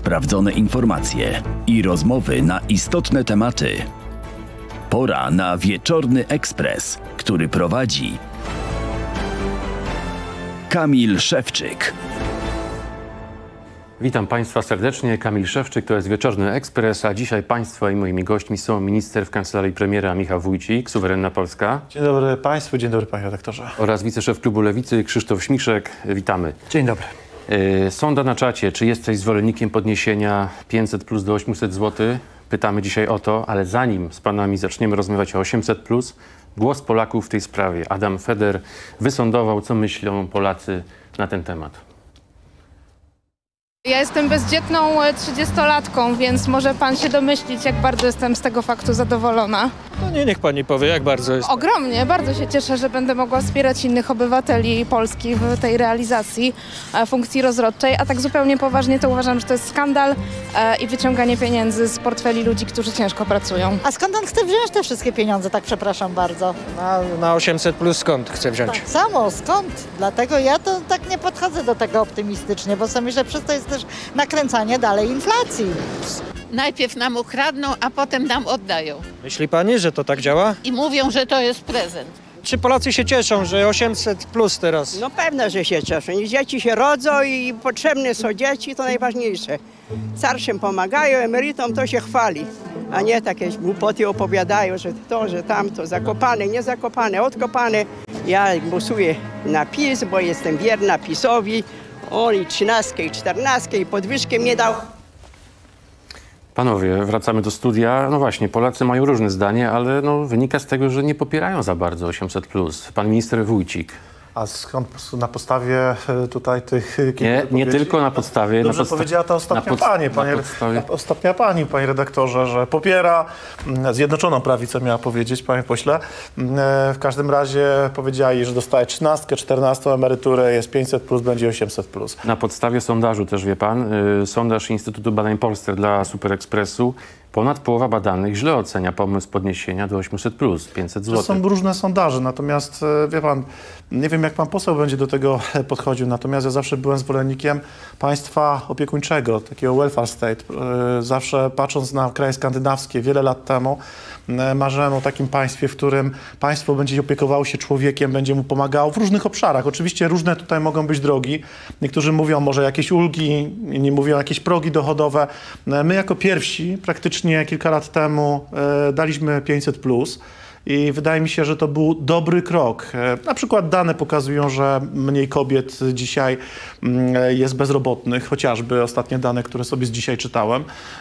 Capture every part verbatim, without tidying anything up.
sprawdzone informacje i rozmowy na istotne tematy. Pora na Wieczorny Ekspres, który prowadzi Kamil Szewczyk. Witam Państwa serdecznie. Kamil Szewczyk, to jest Wieczorny Ekspres, a dzisiaj Państwa i moimi gośćmi są minister w Kancelarii Premiera Michał Wójcik, Suwerenna Polska. Dzień dobry Państwu, dzień dobry Panie redaktorze. Oraz wiceszef Klubu Lewicy Krzysztof Śmiszek. Witamy. Dzień dobry. Yy, sonda na czacie, czy jesteś zwolennikiem podniesienia pięćset plus do osiemset złotych? Pytamy dzisiaj o to, ale zanim z Panami zaczniemy rozmawiać o osiemset plus, głos Polaków w tej sprawie. Adam Feder wysądował, co myślą Polacy na ten temat. Ja jestem bezdzietną trzydziestolatką, więc może pan się domyślić, jak bardzo jestem z tego faktu zadowolona. No nie, niech pani powie, jak bardzo jest. Ogromnie, bardzo się cieszę, że będę mogła wspierać innych obywateli Polski w tej realizacji funkcji rozrodczej, a tak zupełnie poważnie to uważam, że to jest skandal i wyciąganie pieniędzy z portfeli ludzi, którzy ciężko pracują. A skąd on chce wziąć te wszystkie pieniądze, tak przepraszam bardzo? Na, na osiemset plus skąd chce wziąć? Tak samo, skąd? Dlatego ja to tak nie podchodzę do tego optymistycznie, bo sami, że przez to jest też nakręcanie dalej inflacji. Najpierw nam ukradną, a potem nam oddają. Myśli pani, że to tak działa? I mówią, że to jest prezent. Czy Polacy się cieszą, że osiemset plus teraz? No pewnie, że się cieszą. I dzieci się rodzą i potrzebne są dzieci, to najważniejsze. Starszym pomagają, emerytom to się chwali, a nie takie głupoty opowiadają, że to, że tamto, zakopane, niezakopane, odkopane. Ja głosuję na PiS, bo jestem wierna PiS-owi. On i trzynastkę, i czternastkę, i podwyżkę mnie dał. Panowie, wracamy do studia. No właśnie, Polacy mają różne zdanie, ale no, wynika z tego, że nie popierają za bardzo osiemset plus. Pan minister Wójcik. A skąd na podstawie tutaj tych Nie, nie tylko na podstawie. Dobrze na podsta powiedziała ta ostatnia pod pani, panie, podstawie... ostatnia pani, panie redaktorze, że popiera Zjednoczoną Prawicę, miała powiedzieć, panie pośle. W każdym razie powiedziała jej, że dostaje trzynastkę, czternastą emeryturę, jest pięćset plus, będzie osiemset plus. Na podstawie sondażu też, wie pan, sondaż Instytutu Badań Polster dla Super Expressu. Ponad połowa badanych źle ocenia pomysł podniesienia do osiemset plus, pięćset złotych. To są różne sondaże, natomiast wie pan, nie wiem jak pan poseł będzie do tego podchodził, natomiast ja zawsze byłem zwolennikiem państwa opiekuńczego, takiego welfare state. Zawsze patrząc na kraje skandynawskie wiele lat temu, marzyłem o takim państwie, w którym państwo będzie opiekowało się człowiekiem, będzie mu pomagało w różnych obszarach. Oczywiście różne tutaj mogą być drogi. Niektórzy mówią może jakieś ulgi, inni mówią jakieś progi dochodowe. My jako pierwsi praktycznie kilka lat temu e, daliśmy pięćset plus. I wydaje mi się, że to był dobry krok. Na przykład dane pokazują, że mniej kobiet dzisiaj jest bezrobotnych, chociażby ostatnie dane, które sobie z dzisiaj czytałem.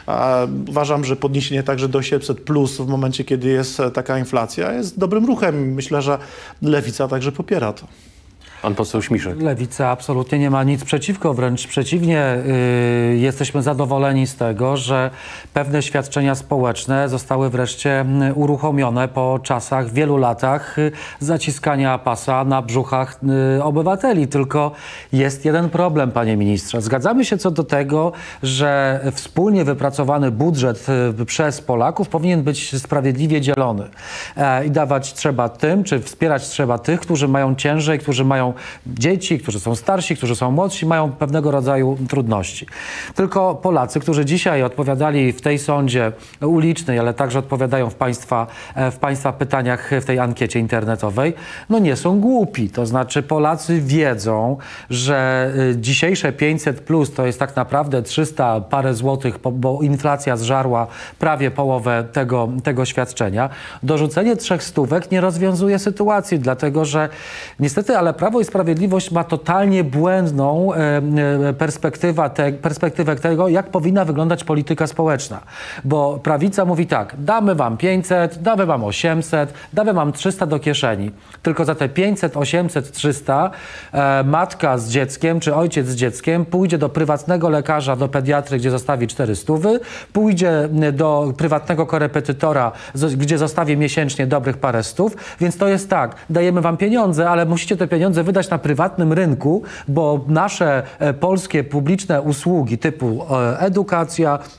Uważam, że podniesienie także do osiemset plus w momencie, kiedy jest taka inflacja, jest dobrym ruchem. Myślę, że Lewica także popiera to. Pan poseł Śmiszek. Lewica absolutnie nie ma nic przeciwko, wręcz przeciwnie. Yy, jesteśmy zadowoleni z tego, że pewne świadczenia społeczne zostały wreszcie uruchomione po czasach, wielu latach yy, zaciskania pasa na brzuchach yy, obywateli. Tylko jest jeden problem, panie ministrze. Zgadzamy się co do tego, że wspólnie wypracowany budżet yy, przez Polaków powinien być sprawiedliwie dzielony. Yy, I dawać trzeba tym, czy wspierać trzeba tych, którzy mają ciężej, którzy mają dzieci, którzy są starsi, którzy są młodsi, mają pewnego rodzaju trudności. Tylko Polacy, którzy dzisiaj odpowiadali w tej sądzie ulicznej, ale także odpowiadają w państwa, w państwa pytaniach w tej ankiecie internetowej, no nie są głupi. To znaczy Polacy wiedzą, że dzisiejsze pięćset plus to jest tak naprawdę trzysta parę złotych, bo inflacja zżarła prawie połowę tego, tego świadczenia. Dorzucenie trzech stówek nie rozwiązuje sytuacji, dlatego że niestety, ale Prawo i Sprawiedliwość ma totalnie błędną e, perspektywę, te, perspektywę tego, jak powinna wyglądać polityka społeczna. Bo prawica mówi tak, damy wam pięćset, damy wam osiemset, damy wam trzysta do kieszeni. Tylko za te pięćset, osiemset, trzysta e, matka z dzieckiem, czy ojciec z dzieckiem pójdzie do prywatnego lekarza, do pediatry, gdzie zostawi cztery stówy, pójdzie do prywatnego korepetytora, gdzie zostawi miesięcznie dobrych parę stów. Więc to jest tak, dajemy wam pieniądze, ale musicie te pieniądze wydać na prywatnym rynku, bo nasze e, polskie publiczne usługi typu e, edukacja,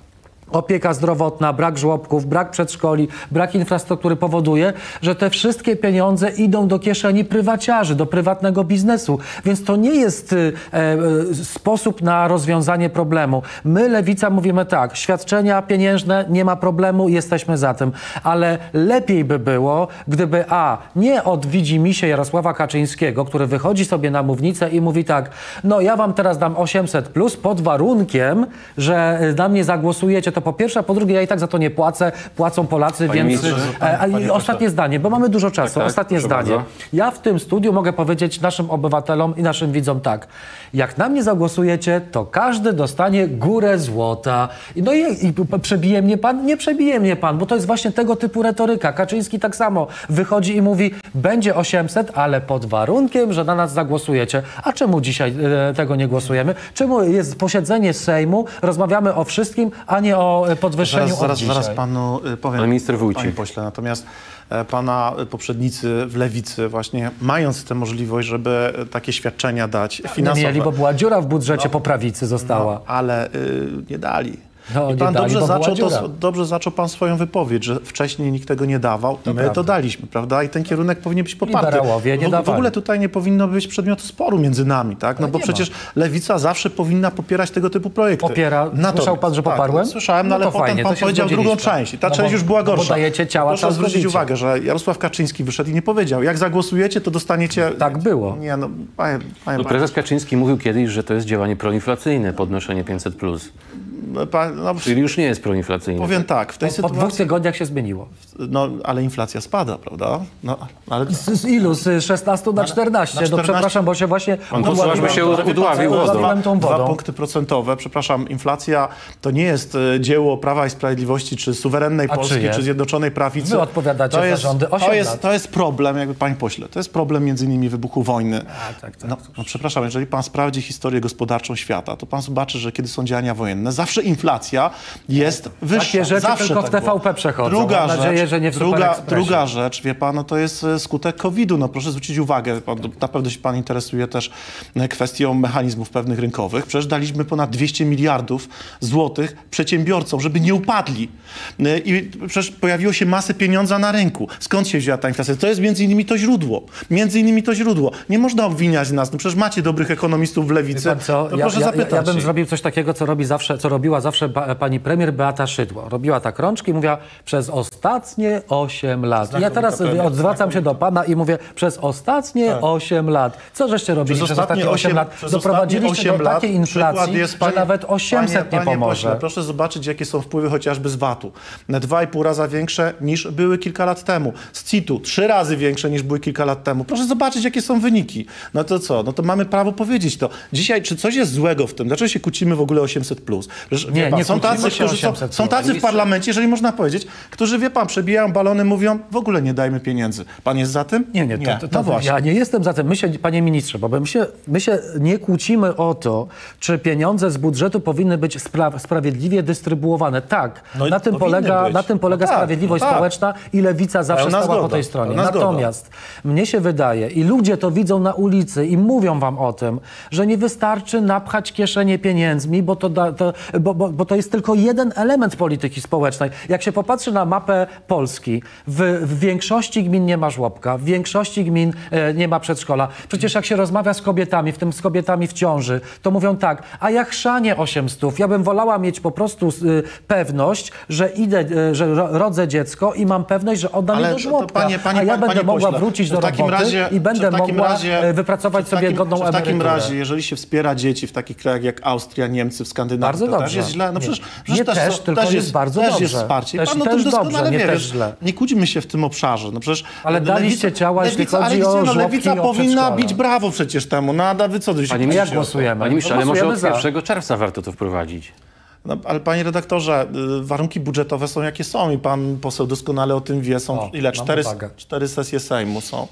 Opieka zdrowotna, brak żłobków, brak przedszkoli, brak infrastruktury powoduje, że te wszystkie pieniądze idą do kieszeni prywaciarzy, do prywatnego biznesu. Więc to nie jest e, e, sposób na rozwiązanie problemu. My, Lewica, mówimy tak, świadczenia pieniężne, nie ma problemu, jesteśmy za tym. Ale lepiej by było, gdyby a, nie od widzimisię Jarosława Kaczyńskiego, który wychodzi sobie na mównicę i mówi tak, no ja wam teraz dam osiemset plus pod warunkiem, że na mnie zagłosujecie. To po pierwsze, a po drugie, ja i tak za to nie płacę, płacą Polacy, Panie więc... ministrze, E, a, i ostatnie zdanie, bo mamy dużo czasu. Tak, tak, ostatnie proszę zdanie. bardzo. Ja w tym studiu mogę powiedzieć naszym obywatelom i naszym widzom tak. Jak na mnie zagłosujecie, to każdy dostanie górę złota. I no i, i przebije mnie pan? Nie przebije mnie pan, bo to jest właśnie tego typu retoryka. Kaczyński tak samo wychodzi i mówi, będzie osiemset, ale pod warunkiem, że na nas zagłosujecie. A czemu dzisiaj e, tego nie głosujemy? Czemu jest posiedzenie Sejmu, rozmawiamy o wszystkim, a nie o podwyższeniu Zaraz, zaraz, od zaraz panu y, powiem, Pan minister Wójcik. panie pośle. Natomiast e, pana poprzednicy w Lewicy właśnie mając tę możliwość, żeby takie świadczenia dać Nie finansowe. mieli, bo była dziura w budżecie po prawicy została. No, ale y, nie dali. No, I nie pan dali, dobrze, bo była zaczął dziura. to, dobrze zaczął pan swoją wypowiedź, że wcześniej nikt tego nie dawał. My prawda. to daliśmy, prawda? I ten kierunek powinien być poparty. Liberałowie nie w, w dawali. ogóle tutaj nie powinno być przedmiotu sporu między nami, tak? No Ale bo nie przecież Lewica zawsze powinna popierać tego typu projekty. Popiera. Natomiast- Słyszał pan, że tak, poparłem? Słyszałem, no, No ale to potem fajnie, pan to się powiedział drugą zgodziliśmy. część i ta No część bo- już była no bo gorsza. dajecie ciała Proszę zwrócić całkowicie. uwagę, że Jarosław Kaczyński wyszedł i nie powiedział, jak zagłosujecie, to dostaniecie... Tak było. Nie, no, panie, panie, No, panie, prezes Kaczyński mówił kiedyś, że to jest działanie proinflacyjne, podnoszenie pięćset plus. no, pan- no, Czyli już nie jest proinflacyjne. powiem tak, w tej Po, po dwóch sytuacji... tygodniach się zmieniło. No, ale inflacja spada, prawda? No, ale... Z, z ilu? Z szesnastu na czternaście. na No czternaście. przepraszam, bo się właśnie Pan poseł aż by się Ale wie pan, udławił co, wodą. dwa, tą dwa wodą. punkty procentowe, przepraszam, inflacja to nie jest e, dzieło Prawa i Sprawiedliwości, czy suwerennej A Polski, czyje? czy Zjednoczonej Prawicy. Wy odpowiadacie to za jest, rządy osiem to jest, lat. to jest problem, jakby panie pośle, to jest problem między innymi wybuchu wojny. A, tak, tak. No, no przepraszam, jeżeli pan sprawdzi historię gospodarczą świata, to pan zobaczy, że kiedy są działania wojenne, zawsze inflacja jest wyższa. Takie rzeczy zawsze tylko tak w T V P było. przechodzą. Druga Mam nadzieję, rzecz, że nie w druga, Superekspresie. druga rzecz, wie pan, no to jest e, skutek kowida. No proszę zwrócić uwagę, pan, na pewno się pan interesuje też e, kwestią mechanizmów pewnych rynkowych. Przecież daliśmy ponad dwieście miliardów złotych przedsiębiorcom, żeby nie upadli. E, I przecież pojawiło się masę pieniądza na rynku. Skąd się wzięła ta inflacja? To jest między innymi to źródło. Między innymi to źródło. Nie można obwiniać nas. No przecież macie dobrych ekonomistów w Lewicy. Wie pan co? To Ja, proszę ja, zapytać. ja bym się. zrobił coś takiego, co, robi zawsze, co robiła zawsze ba, pani premier Beata Szydło. Robiła tak rączki i mówiła przez ostatnie osiem lat. I ja teraz premier, odzwracam się do pana i mówię przez ostatnie osiem lat. Co żeście robili Przez przez, ostatnie ostatnie osiem osiem lat? przez Doprowadziliście ostatnie osiem do lat takiej przykład inflacji, jest, panie- że nawet osiemset panie, nie pomoże. Pośle, proszę zobaczyć, jakie są wpływy chociażby z vatu. Na dwa i pół raza większe niż były kilka lat temu. Z C I T-u trzy razy większe niż były kilka lat temu. Proszę zobaczyć, jakie są wyniki. No to co? No to mamy prawo powiedzieć to. Dzisiaj, czy coś jest złego w tym? Dlaczego się kłócimy w ogóle o osiemset plus? Przecież, Nie, wie pan, nie są kłócimy tacy, się o którzy są, osiemset są tacy w parlamencie, jeżeli można powiedzieć, którzy, wie pan, przebijają balony, mówią, w ogóle nie dajmy pieniędzy. Pan jest za tym? Nie, nie, to, to, to no właśnie. ja nie jestem za tym. My się, panie ministrze, bo my się, my się nie kłócimy o to, czy pieniądze z budżetu powinny być spra sprawiedliwie dystrybuowane. Tak, No i na, tym powinny polega, być. na tym polega No tak, sprawiedliwość no tak. społeczna i lewica zawsze Pełna stała po zgoda, tej stronie. pełna zgoda. Natomiast mnie się wydaje, i ludzie to widzą na ulicy i mówią wam o tym, że nie wystarczy napchać kieszenie pieniędzmi, bo to, da, to, bo, bo, bo to jest tylko jeden element polityki społecznej. Jak się popatrzy na mapę Polski, w, w większości gmin nie ma żłobka, w większości gmin e, nie ma przedszkola. Przecież jak się rozmawia z kobietami, w tym z kobietami w ciąży, to mówią tak, a ja chrzanie osiem stów, ja bym wolała mieć po prostu y, pewność, że idę, y, że ro, rodzę dziecko i mam pewność, że oddam Ale je to- do to żłobka, panie- panie- a ja panie będę mogła pośle, wrócić że do w takim roboty razie- i że będę w takim mogła razie- e, wypracować że w sobie takim- godną że w takim emeryturę. razie, jeżeli się wspiera dzieci w takich krajach jak Austria, Niemcy, w Skandynawii, Bardzo to dobrze. też jest źle. No przecież, Nie przecież też, są- tylko jest bardzo też dobrze. jest wsparcie. I Też- pan o też tym dobrze, doskonale nie wie, też wiesz, źle. nie kłóćmy się w tym obszarze. No przecież Ale daliście ciała, jeśli lewica, chodzi ale o gdzie, no, żłobki lewica i o powinna przedszkola. bić brawo przecież temu. No, a wy co wy się Panie kłócicie Jak o to? głosujemy? Panie ministrze, No ale może głosujemy od za. pierwszego czerwca warto to wprowadzić. No, ale panie redaktorze, y, warunki budżetowe są jakie są i pan poseł doskonale o tym wie. Są O, ile? mam Cztery, uwagę. cztery sesje Sejmu są.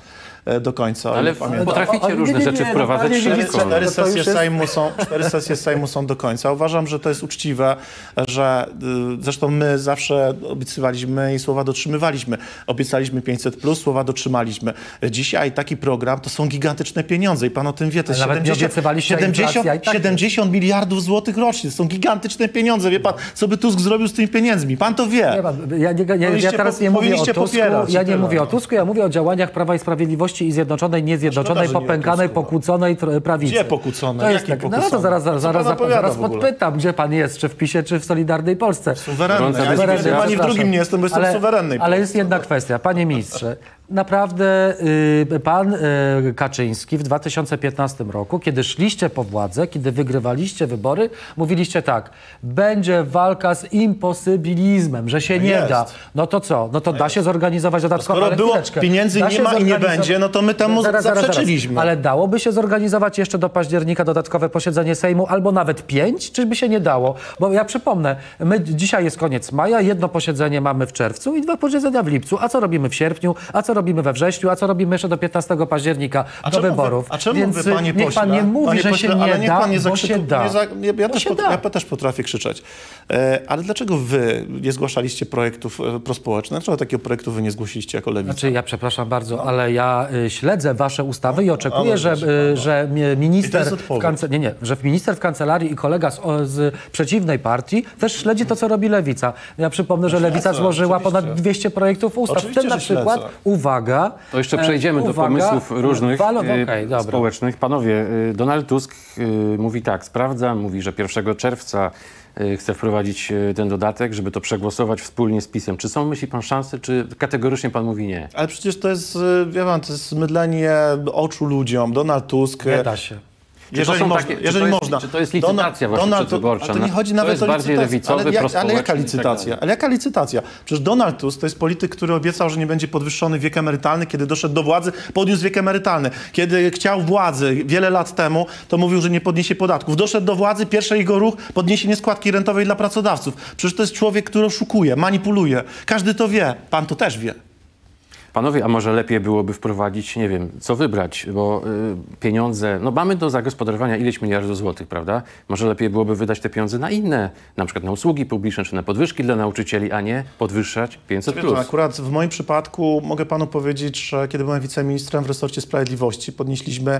do końca. Ale potraficie ale, różne nie, nie, rzeczy nie, wprowadzać no, panie szybko. Cztery to sesje, już jest- Sejmu są, cztery sesje Sejmu są do końca. Uważam, że to jest uczciwe, że y, zresztą my zawsze obiecywaliśmy i słowa dotrzymywaliśmy. Obiecaliśmy pięćset plus, słowa dotrzymaliśmy. Dzisiaj taki program to są gigantyczne pieniądze i pan o tym wie. To jest Ale nawet nie obiecywaliście, a siedemdziesiąt, inflacja i tak siedemdziesiąt miliardów złotych rocznie. To są gigantyczne pieniądze. Wie pan, co by Tusk zrobił z tymi pieniędzmi? Pan to wie. Nie, pan, ja, nie, nie, ja Powinniście teraz po- nie mówię o powinniście Tusku, popierać ja i nie tyle, mówię o no. Tusku, ja mówię o działaniach Prawa i Sprawiedliwości i Zjednoczonej, niezjednoczonej, Szkoda, że nie o popękanej, Tusku. pokłóconej tr- prawicy. Gdzie pokłócone? To jest Jakim tak. No, no to pokłócone? zaraz, zaraz, Co zaraz, pan opowiada zaraz w ogóle? podpytam, gdzie pan jest, czy w PiSie, czy w Solidarnej Polsce. Suwerenny. Gorąca Ja nie dyskusja. wiem, ani w Przepraszam. drugim nie jestem, bo jestem ale, w suwerennej. Ale jest jedna kwestia. Panie ministrze, naprawdę y, pan y, Kaczyński w dwa tysiące piętnastym roku, kiedy szliście po władzę, kiedy wygrywaliście wybory, mówiliście tak, będzie walka z imposybilizmem, że się nie Jest. da. No to co? No to da się zorganizować dodatkowo. Skoro ale było chwileczkę. pieniędzy Da nie się ma i nie zorganizować- będzie, no to my temu Zaraz, zaraz, zaraz. zaprzeczyliśmy. Ale dałoby się zorganizować jeszcze do października dodatkowe posiedzenie Sejmu, albo nawet pięć, czy by się nie dało? Bo ja przypomnę, my dzisiaj jest koniec maja, jedno posiedzenie mamy w czerwcu i dwa posiedzenia w lipcu. A co robimy w sierpniu? A co robimy we wrześniu? A co robimy jeszcze do piętnastego października A do czemu wyborów? Wy, a czemu Więc wy, panie niech pośle, pan nie mówi, panie że pośle, się nie ale niech da, pan nie bo zakrzyku, się da. Nie za, nie, ja, Bo też się pot, da. ja też potrafię krzyczeć. E, ale dlaczego wy nie zgłaszaliście projektów e, prospołecznych? Dlaczego takiego projektu wy nie zgłosiliście jako Lewica? Znaczy, ja przepraszam bardzo, ale ja y, śledzę wasze ustawy i oczekuję, ale że, proszę y, pana. że mi- I to minister jest w odpowiedź. kance- nie, nie, że minister w kancelarii i kolega z, o, z przeciwnej partii też śledzi to, co robi Lewica. Ja przypomnę, że Lewica śledzę, złożyła oczywiście. ponad dwieście projektów ustaw. Oczywiście, w tym na że przykład, śledzę. uwaga... To jeszcze e, przejdziemy do uwaga, pomysłów różnych walon- e, okej, dobra. społecznych. Panowie, e, Donald Tusk e, mówi tak, sprawdza, mówi, że pierwszego czerwca e, chce wprowadzić e, ten dodatek, żeby to przegłosować wspólnie z PiS-em. Czy są, myśli pan, szanse, czy kategorycznie pan mówi nie? Ale przecież to jest, e, wie pan, to jest mydlenie oczu ludziom. Donald Tusk... Nie da się. Czy to Jeżeli są można, takie- czy jeżeli to jest- można. czy to jest licytacja właśnie Donald, przedwyborcza? ale to nie No, chodzi to nawet jest o bardziej licytację. lewicowy, ale, jak, ale prospołeczny jaka i tak licytacja? dalej. Ale jaka licytacja? Przecież Donald Tusk to jest polityk, który obiecał, że nie będzie podwyższony wiek emerytalny. Kiedy doszedł do władzy, podniósł wiek emerytalny. Kiedy chciał władzy wiele lat temu, to mówił, że nie podniesie podatków. Doszedł do władzy, pierwszy jego ruch, podniesienie składki rentowej dla pracodawców. Przecież to jest człowiek, który oszukuje, manipuluje. Każdy to wie. Pan to też wie. Panowie, a może lepiej byłoby wprowadzić, nie wiem, co wybrać, bo y, pieniądze, no mamy do zagospodarowania ileś miliardów złotych, prawda? Może lepiej byłoby wydać te pieniądze na inne, na przykład na usługi publiczne, czy na podwyżki dla nauczycieli, a nie podwyższać pięćset Wie plus. pan, akurat w moim przypadku mogę panu powiedzieć, że kiedy byłem wiceministrem w resorcie sprawiedliwości, podnieśliśmy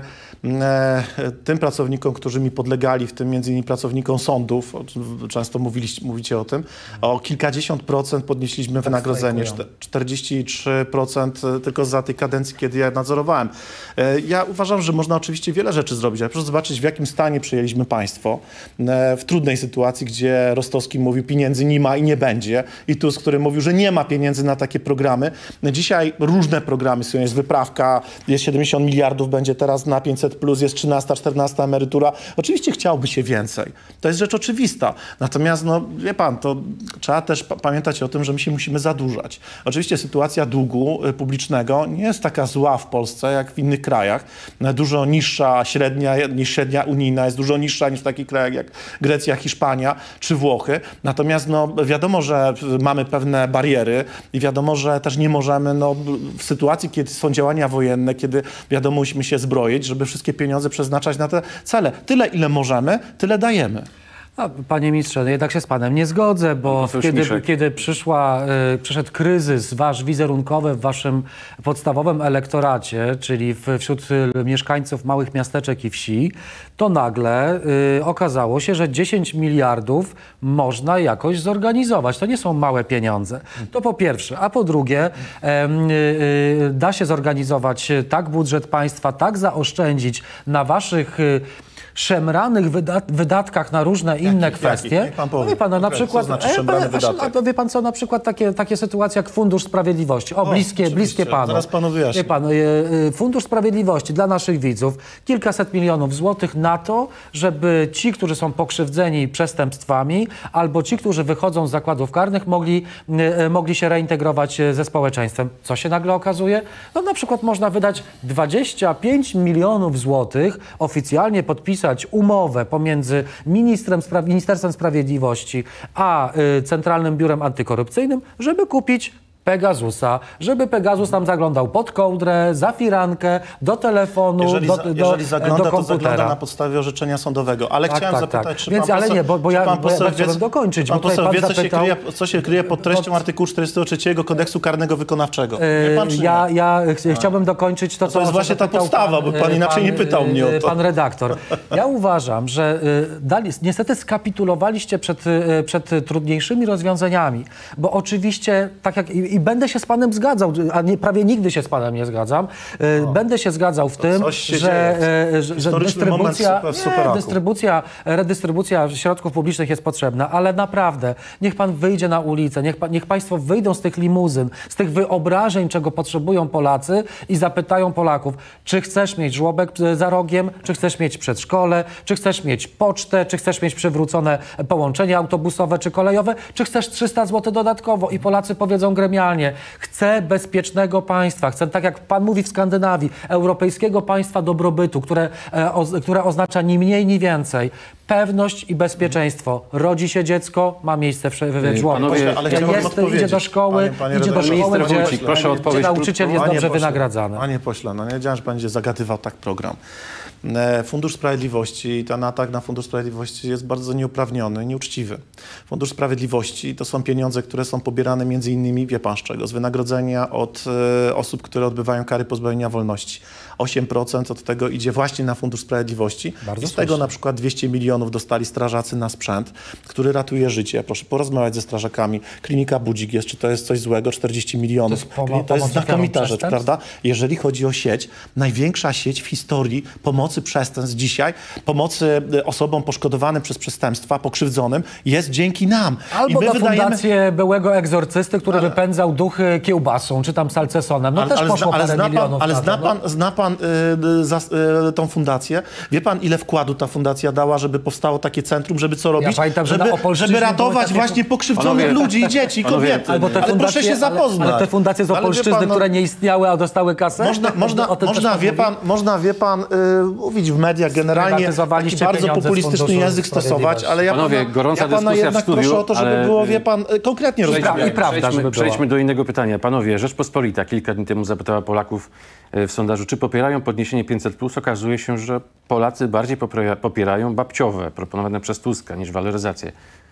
e, tym pracownikom, którzy mi podlegali, w tym między innymi pracownikom sądów, o czym często mówiliście, mówicie o tym, o kilkadziesiąt procent podnieśliśmy wynagrodzenie, strajkują. czterdzieści trzy procent tylko za tej kadencji, kiedy ja nadzorowałem. E, Ja uważam, że można oczywiście wiele rzeczy zrobić, ale proszę zobaczyć, w jakim stanie przyjęliśmy państwo, e, w trudnej sytuacji, gdzie Rostowski mówił, pieniędzy nie ma i nie będzie, i Tusk, który mówił, że nie ma pieniędzy na takie programy. Dzisiaj różne programy są, jest wyprawka, jest siedemdziesiąt miliardów, będzie teraz na pięćset plus, jest trzynasta, czternasta emerytura. Oczywiście chciałoby się więcej. To jest rzecz oczywista. Natomiast, no, wie pan, to trzeba też pa- pamiętać o tym, że my się musimy zadłużać. Oczywiście sytuacja długu y, publicznego nie jest taka zła w Polsce, jak w innych krajach. Dużo niższa średnia niż średnia unijna, jest dużo niższa niż w takich krajach jak Grecja, Hiszpania czy Włochy. Natomiast no, wiadomo, że mamy pewne bariery i wiadomo, że też nie możemy no, w sytuacji, kiedy są działania wojenne, kiedy wiadomo, musimy się zbroić, żeby wszystkie pieniądze przeznaczać na te cele. Tyle, ile możemy, tyle dajemy. A, panie ministrze, no jednak się z panem nie zgodzę, bo poseł kiedy, Śmiszek. kiedy przyszła, y, przyszedł kryzys wasz wizerunkowy w waszym podstawowym elektoracie, czyli w, wśród y, mieszkańców małych miasteczek i wsi, to nagle y, okazało się, że dziesięć miliardów można jakoś zorganizować. To nie są małe pieniądze. To po pierwsze. A po drugie, em, y, y, da się zorganizować tak budżet państwa, tak zaoszczędzić na waszych... Y, szemranych wydat wydatkach na różne inne Jakich? kwestie. Niech pan powie. No wie pan, no, na Konkretnie, przykład, co znaczy e, szemrany pan- wydatek? a wie pan co, na przykład takie, takie sytuacje jak Fundusz Sprawiedliwości. O, bliskie, oczywiście. bliskie panu. Zaraz panu wyjaśnię. Wie pan, e, e, Fundusz Sprawiedliwości dla naszych widzów, kilkaset milionów złotych na to, żeby ci, którzy są pokrzywdzeni przestępstwami, albo ci, którzy wychodzą z zakładów karnych, mogli, e, mogli się reintegrować e, ze społeczeństwem. Co się nagle okazuje? No na przykład można wydać dwadzieścia pięć milionów złotych, oficjalnie podpisać umowę pomiędzy ministrem, Spra Ministerstwem Sprawiedliwości a y, Centralnym Biurem Antykorupcyjnym, żeby kupić Pegasusa, żeby Pegasus nam zaglądał pod kołdrę, za firankę, do telefonu, Jeżeli, do, za, do, jeżeli zagląda, do to komputera. zagląda na podstawie orzeczenia sądowego. Ale Tak, chciałem tak, zapytać, tak. czy Więc, pan ale poseł, nie, bo, bo czy ja, pan bo ja poseł chciałem wie, dokończyć, pan bo tutaj poseł pan wie, co się, zapytał... kryje, co się kryje pod treścią artykułu czterdziestego trzeciego Kodeksu Karnego Wykonawczego. Wie pan, czy Ja, nie? ja ch chciałbym dokończyć to, co to jest o co właśnie ta zapytał podstawa, bo pan inaczej nie pytał mnie o to. Pan redaktor. Ja uważam, że y, dali, niestety skapitulowaliście przed, y, przed trudniejszymi rozwiązaniami, bo oczywiście, tak jak i, i będę się z panem zgadzał, a nie, prawie nigdy się z panem nie zgadzam, y, będę się zgadzał w tym, że, y, że, że dystrybucja, super, nie, dystrybucja, redystrybucja środków publicznych jest potrzebna, ale naprawdę, niech pan wyjdzie na ulicę, niech, pa, niech państwo wyjdą z tych limuzyn, z tych wyobrażeń, czego potrzebują Polacy i zapytają Polaków, czy chcesz mieć żłobek za rogiem, czy chcesz mieć przedszkole, czy chcesz mieć pocztę, czy chcesz mieć przywrócone połączenia autobusowe czy kolejowe, czy chcesz trzysta złotych dodatkowo. I Polacy powiedzą gremialnie, chcę bezpiecznego państwa, chcę, tak jak pan mówi w Skandynawii, europejskiego państwa dobrobytu, które, e, o, które oznacza ni mniej, ni więcej. Pewność i bezpieczeństwo. Rodzi się dziecko, ma miejsce w, w żłobku. Panowie, ale chciałbym Jest, odpowiedzieć. idzie do szkoły, Panie- panie idzie do redaktorze. szkoły, Minister gdzie, Wójcik, proszę o gdzie odpowiedź nauczyciel jest Panie dobrze pośle, wynagradzany. Panie pośle, no nie wiedziałem, że pan będzie zagadywał tak program. E, Fundusz Sprawiedliwości i ten atak na Fundusz Sprawiedliwości jest bardzo nieuprawniony i nieuczciwy. Fundusz Sprawiedliwości to są pieniądze, które są pobierane między innymi, wie pan z czego, z wynagrodzenia od e, osób, które odbywają kary pozbawienia wolności. osiem procent od tego idzie właśnie na Fundusz Sprawiedliwości. Bardzo I z tego słusznie. na przykład dwieście milionów dostali strażacy na sprzęt, który ratuje życie. Proszę porozmawiać ze strażakami. Klinika Budzik jest, czy to jest coś złego? czterdzieści milionów. To jest pomo- To jest pomoc znakomita ofiarom rzecz, przestępstw? prawda? Jeżeli chodzi o sieć, największa sieć w historii pomocy przestępstw dzisiaj, pomocy y, osobom poszkodowanym przez przestępstwa, pokrzywdzonym, jest dzięki nam. Albo I my na fundację byłego egzorcysty, który ale, wypędzał duchy kiełbasą, czy tam salcesonem. No ale, też ale, poszło ale, parę zna pan, milionów ale na zna to, pan, no. zna pan y, za, y, tą fundację? Wie pan, ile wkładu ta fundacja dała, żeby powstało takie centrum, żeby co robić? pamiętam, że żeby, na Opolszczyźnie żeby ratować były takie- właśnie pokrzywdzonych Panowie, ludzi i dzieci, panowie, kobiety. Albo te ale fundacje, proszę się zapoznać. Ale, ale te fundacje z Ale wie Opolszczyzny, pan, no, które nie istniały, a dostały kasę? Można, można, O tym też można, pan wie mówi? pan, można, wie pan, y, mówić w mediach generalnie taki Sprywatyzowaliście bardzo pieniądze z populistyczny Funduszu język stosować, Sprawiedliwości. ale ja Panowie, pana, gorąca ja pana dyskusja w jednak studiu, proszę o to, żeby ale- było, wie pan, y, konkretnie Przejdźmy- rozmawiać. i prawda, przejdźmy, żeby była. przejdźmy do innego pytania. Panowie, Rzeczpospolita kilka dni temu zapytała Polaków e, w sondażu, czy popierają podniesienie pięćset plus. Okazuje się, że Polacy bardziej popiera- popierają babciowe, proponowane przez Tuska, niż waloryzację.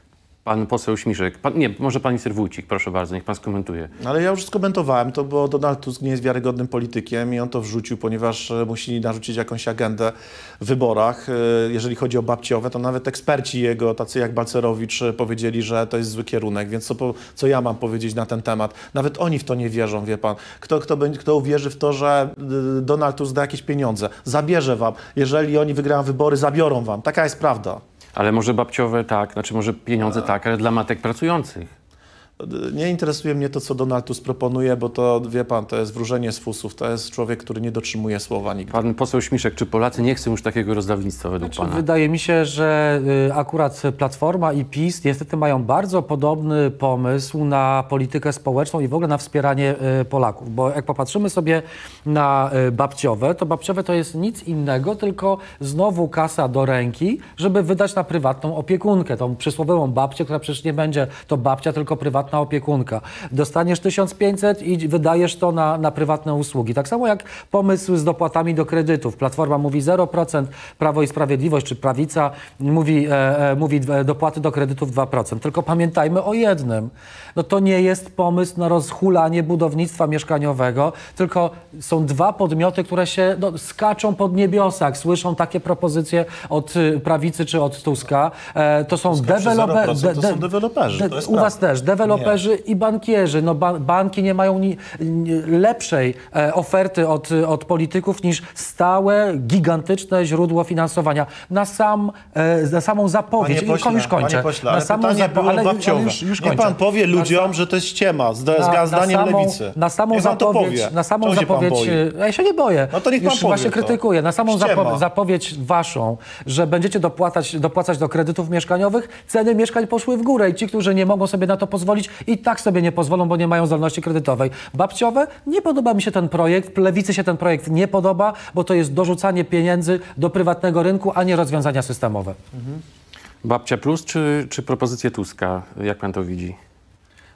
Pan poseł Śmiszek, pan, nie, może pan minister Wójcik, proszę bardzo, niech pan skomentuje. Ale ja już skomentowałem to, bo Donald Tusk nie jest wiarygodnym politykiem i on to wrzucił, ponieważ e, musi narzucić jakąś agendę w wyborach. E, Jeżeli chodzi o babciowe, to nawet eksperci jego, tacy jak Balcerowicz, e, powiedzieli, że to jest zły kierunek, więc co, po- co ja mam powiedzieć na ten temat? Nawet oni w to nie wierzą, wie pan. Kto, kto, będzie, kto uwierzy w to, że y, Donald Tusk da jakieś pieniądze? Zabierze wam. Jeżeli oni wygrają wybory, zabiorą wam. Taka jest prawda. Ale może babciowe tak, znaczy może pieniądze tak, ale dla matek pracujących. Nie interesuje mnie to, co Donald Tusk proponuje, bo to, wie pan, to jest wróżenie z fusów. To jest człowiek, który nie dotrzymuje słowa nigdy. Pan poseł Śmiszek, czy Polacy nie chcą już takiego rozdawnictwa według pana? Wydaje mi się, że y, akurat Platforma i PiS niestety mają bardzo podobny pomysł na politykę społeczną i w ogóle na wspieranie y, Polaków. Bo jak popatrzymy sobie na y, babciowe, to babciowe to jest nic innego, tylko znowu kasa do ręki, żeby wydać na prywatną opiekunkę. Tą przysłowiową babcię, która przecież nie będzie to babcia, tylko prywatna opiekunka. Dostaniesz tysiąc pięćset i wydajesz to na, na prywatne usługi. Tak samo jak pomysł z dopłatami do kredytów. Platforma mówi zero procent, Prawo i Sprawiedliwość czy Prawica mówi, e, e, mówi dopłaty do kredytów dwa procent. Tylko pamiętajmy o jednym. No to nie jest pomysł na rozhulanie budownictwa mieszkaniowego, tylko są dwa podmioty, które się no, skaczą pod niebiosach. Słyszą takie propozycje od y, prawicy czy od Tuska. E, to są Skacze deweloperzy. zero procent, to są deweloperzy, to jest U was prawda. też. Deweloperzy i bankierzy. No, ba banki nie mają ni ni lepszej e, oferty od, od polityków niż stałe, gigantyczne źródło finansowania. Na, sam, e, na samą zapowiedź. Panie pośle, już kończę. Panie pośle, na ale samą pytanie było ale, babciowe. ale już, już Niech kończę. pan powie ludziom, na, że to jest ściema, zda, na, na zdaniem samą, Lewicy. Na samą Niech pan to zapowiedź, powie. na samą Czego się pan zapowiedź, boi? ja się nie boję. No to niech pan już powie właśnie to. krytykuję. Na samą Ściema. zapo zapowiedź waszą, że będziecie dopłacać, dopłacać do kredytów mieszkaniowych, ceny mieszkań poszły w górę i ci, którzy nie mogą sobie na to pozwolić, i tak sobie nie pozwolą, bo nie mają zdolności kredytowej. Babciowe, nie podoba mi się ten projekt, Lewicy się ten projekt nie podoba, bo to jest dorzucanie pieniędzy do prywatnego rynku, a nie rozwiązania systemowe. Babcia plus czy, czy propozycje Tuska? Jak pan to widzi?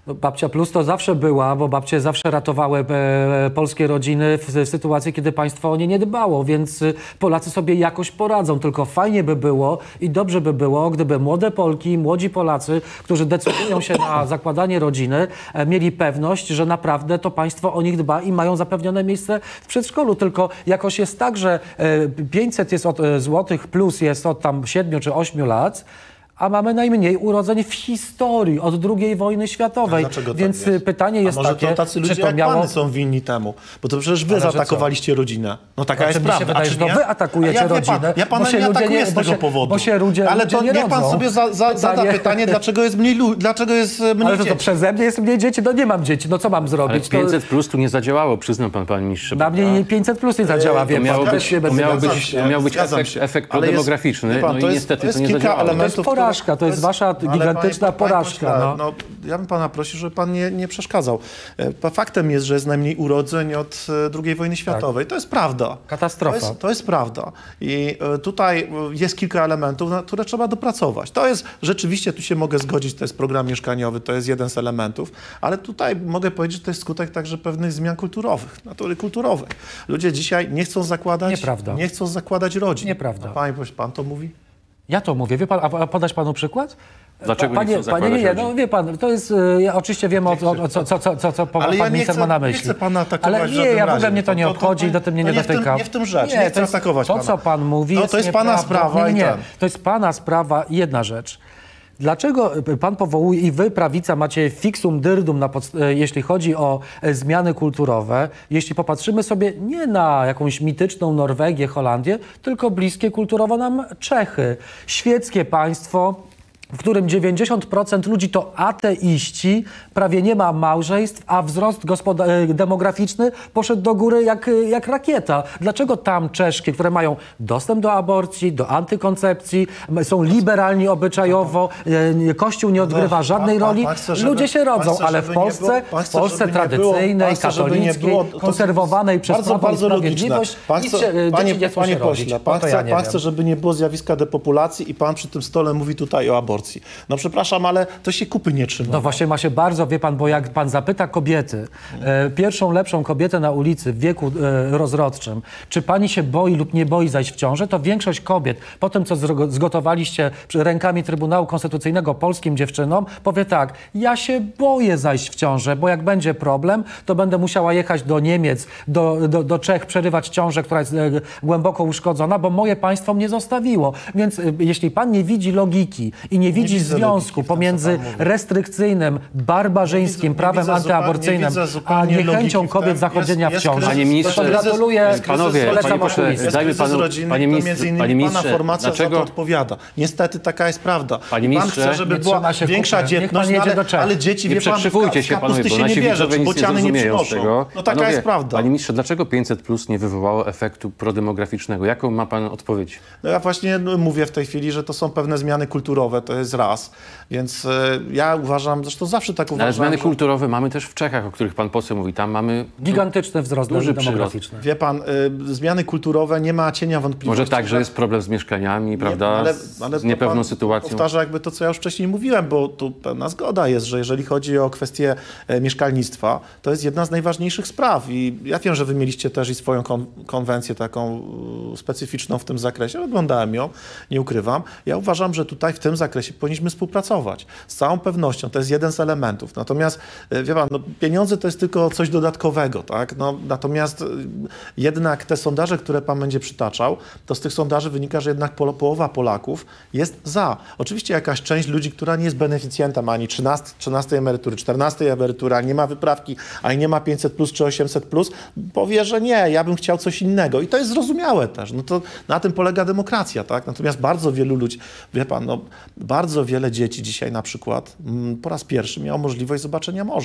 No, Babcia Plus to zawsze była, bo babcie zawsze ratowały e, polskie rodziny w, w sytuacji, kiedy państwo o nie nie dbało, więc y, Polacy sobie jakoś poradzą. Tylko fajnie by było i dobrze by było, gdyby młode Polki, młodzi Polacy, którzy decydują się na zakładanie rodziny, e, mieli pewność, że naprawdę to państwo o nich dba i mają zapewnione miejsce w przedszkolu. Tylko jakoś jest tak, że e, pięćset jest od, e, złotych plus jest od tam siedmiu czy ośmiu lat, a mamy najmniej urodzeń w historii od drugiej wojny światowej. Dlaczego Więc tak jest? pytanie jest A może takie, to tacy ludzie czy to jak miało... pany są winni temu? Bo to przecież wy Ale że zaatakowaliście rodzinę. No taka Znaczy, jest mi prawda. się wydaje, A czy że to nie? wy atakujecie A ja, wie rodzinę, pan, ja pana bo się nie ludzie atakuję nie- z bo tego się- powodu. bo się ludzie- Ale ludzie to nie niech pan rodzą. sobie za, za, zada Pytanie- pytanie, dlaczego jest mniej, lu- dlaczego jest mniej Ale to, to dzieci? przeze mnie jest mniej dzieci, no nie mam dzieci, no co mam Ale zrobić? pięćset plus tu nie zadziałało, przyznam pan, panie ministrze. To, na mnie nie pięćset plus nie zadziała, wie To pan. miało też być, się to bez- miało Zgadzam być, się, to miał być zgadzam efekt, się. efekt Ale jest- prodemograficzny, wie pan, no to i jest- niestety to jest to nie kilka zadziałało. elementów, To jest porażka, to jest wasza Ale gigantyczna panie- panie porażka. pośle, No. no, ja bym pana prosił, żeby pan nie, nie przeszkadzał. E, Faktem jest, że jest najmniej urodzeń od e, drugiej wojny światowej. To jest prawda. Katastrofa. To jest, to jest prawda. I e, tutaj e, jest kilka elementów, na które trzeba dopracować. To jest, rzeczywiście tu się mogę zgodzić, to jest program mieszkaniowy, to jest jeden z elementów, ale tutaj mogę powiedzieć, że to jest skutek także pewnych zmian kulturowych, natury kulturowej. Ludzie dzisiaj nie chcą zakładać, Nieprawda. nie chcą zakładać rodzin. Nieprawda. A panie, pan to mówi? Ja to mówię, wie pan, a a podać panu przykład? Dlaczego nie panie, chcą zakładać panie, nie, nie, rodzin? no wie pan, to jest, y, ja oczywiście wiem o, o, o co, co, co, co, co pan Ale ja nie minister chcę, ma na nie myśli. chcę pana atakować Ale w nie, żadnym ja w ogóle razie. mnie to nie To- to- obchodzi, to- do tym mnie to nie nie w tym- dotyka. nie w tym rzecz, nie chcę to jest, atakować To, pana. co pan mówi, To- jest to jest pana nieprawdą. sprawa Nie, nie, i nie. ten. To jest pana sprawa i jedna rzecz. Dlaczego pan powołuje i wy, prawica, macie fixum dyrdum, na podst- jeśli chodzi o e, zmiany kulturowe, jeśli popatrzymy sobie nie na jakąś mityczną Norwegię, Holandię, tylko bliskie kulturowo nam Czechy. Świeckie państwo, w którym dziewięćdziesiąt procent ludzi to ateiści, prawie nie ma małżeństw, a wzrost gospoda- e, demograficzny poszedł do góry jak, jak rakieta. Dlaczego tam czeszkie, które mają dostęp do aborcji, do antykoncepcji, m- są liberalni obyczajowo, e, Kościół nie odgrywa No, żadnej pan- pan- roli, pan chce, żeby- ludzie się rodzą, pan chce, ale w żeby nie Polsce, było- pan w chce, Polsce żeby nie było- tradycyjnej, pan chce, żeby nie katolickiej, było- to- konserwowanej przez Bardzo, Prawo i bardzo logiczne. Sprawiedliwość, Pan nic chce, się, e, panie dzieci nie chcą panie się rodzić. pośle, No pan, to chce, ja nie pan wiem. chce, żeby nie było zjawiska depopulacji i pan przy tym stole mówi tutaj o aborcji. No przepraszam, ale to się kupy nie trzyma. No właśnie ma się bardzo, wie pan, bo jak pan zapyta kobiety, e, pierwszą lepszą kobietę na ulicy w wieku e, rozrodczym, czy pani się boi lub nie boi zajść w ciążę, to większość kobiet po tym, co zro- zgotowaliście przy- rękami Trybunału Konstytucyjnego polskim dziewczynom, powie tak, ja się boję zajść w ciążę, bo jak będzie problem, to będę musiała jechać do Niemiec, do, do, do Czech, przerywać ciążę, która jest e, głęboko uszkodzona, bo moje państwo mnie zostawiło. Więc e, jeśli pan nie widzi logiki i nie widzi widzę związku logiki w tym, co pomiędzy pan mówi. restrykcyjnym, barbarzyńskim Nie widzę- prawem nie widzę zupełnie- antyaborcyjnym, nie widzę a zupełnie niechęcią logiki w kobiet tym. zachodzenia Jest- w jest ciąży. kryzys- Panie ministrze, to gratuluję, jest kryzys panowie, rodziny. polecam panie pośle, okulistę. Jest dajmy kryzys panu- rodziny, panie to ministrze- między innymi panie pana ministrze, formacja dlaczego- za to odpowiada. Niestety taka jest prawda. Panie Pan ministrze, chce, żeby nie była trzyma się większa kupy. Niech dzietność, pan no jedzie ale, do Czech. ale dzieci, Nie wie pan, przekrzywujcie się, kapusty panowie, bo się nasi nie bierze, widzowie nic nie bociany nie zrozumieją z przynoszą. tego. No taka Panowie, jest prawda. Panie ministrze, dlaczego pięćset plus nie wywołało efektu prodemograficznego? Jaką ma pan odpowiedź? No ja właśnie no, mówię w tej chwili, że to są pewne zmiany kulturowe, to jest raz. Więc e, ja uważam, zresztą zawsze tak No, uważam, ale zmiany że... kulturowe mamy też w Czechach, o których pan poseł mówi. Tam mamy Gigantyczny wzrost duży demograficzny. Wie pan, y, zmiany kulturowe nie ma cienia wątpliwości. Może tak, że jest problem z mieszkaniami, prawda? ale- z, ale z to niepewną pan sytuacją. Powtarza jakby to, co ja już wcześniej mówiłem, bo tu pewna zgoda jest, że jeżeli chodzi o kwestię e, mieszkalnictwa, to jest jedna z najważniejszych spraw i ja wiem, że wy mieliście też i swoją kon konwencję taką e, specyficzną w tym zakresie, oglądałem ją, nie ukrywam. Ja uważam, że tutaj w tym zakresie powinniśmy współpracować. Z całą pewnością, to jest jeden z elementów. Natomiast, e, wie pan, no, pieniądze to jest tylko coś dodatkowego, tak? No, natomiast e, jednak te sondaże, które pan będzie przytaczał, to z tych sondaży wynika, że jednak polo, połowa Polaków jest za. Oczywiście jakaś część ludzi, która nie jest beneficjentem ani trzynastej emerytury, czternastej emerytury, ani nie ma wyprawki, ani nie ma pięćset plus czy osiemset plus, powie, że nie, ja bym chciał coś innego. I to jest zrozumiałe też. No to na tym polega demokracja, tak? Natomiast bardzo wielu ludzi, wie pan, no, bardzo wiele dzieci dzisiaj na przykład mm, po raz pierwszy miało możliwość zobaczenia morza.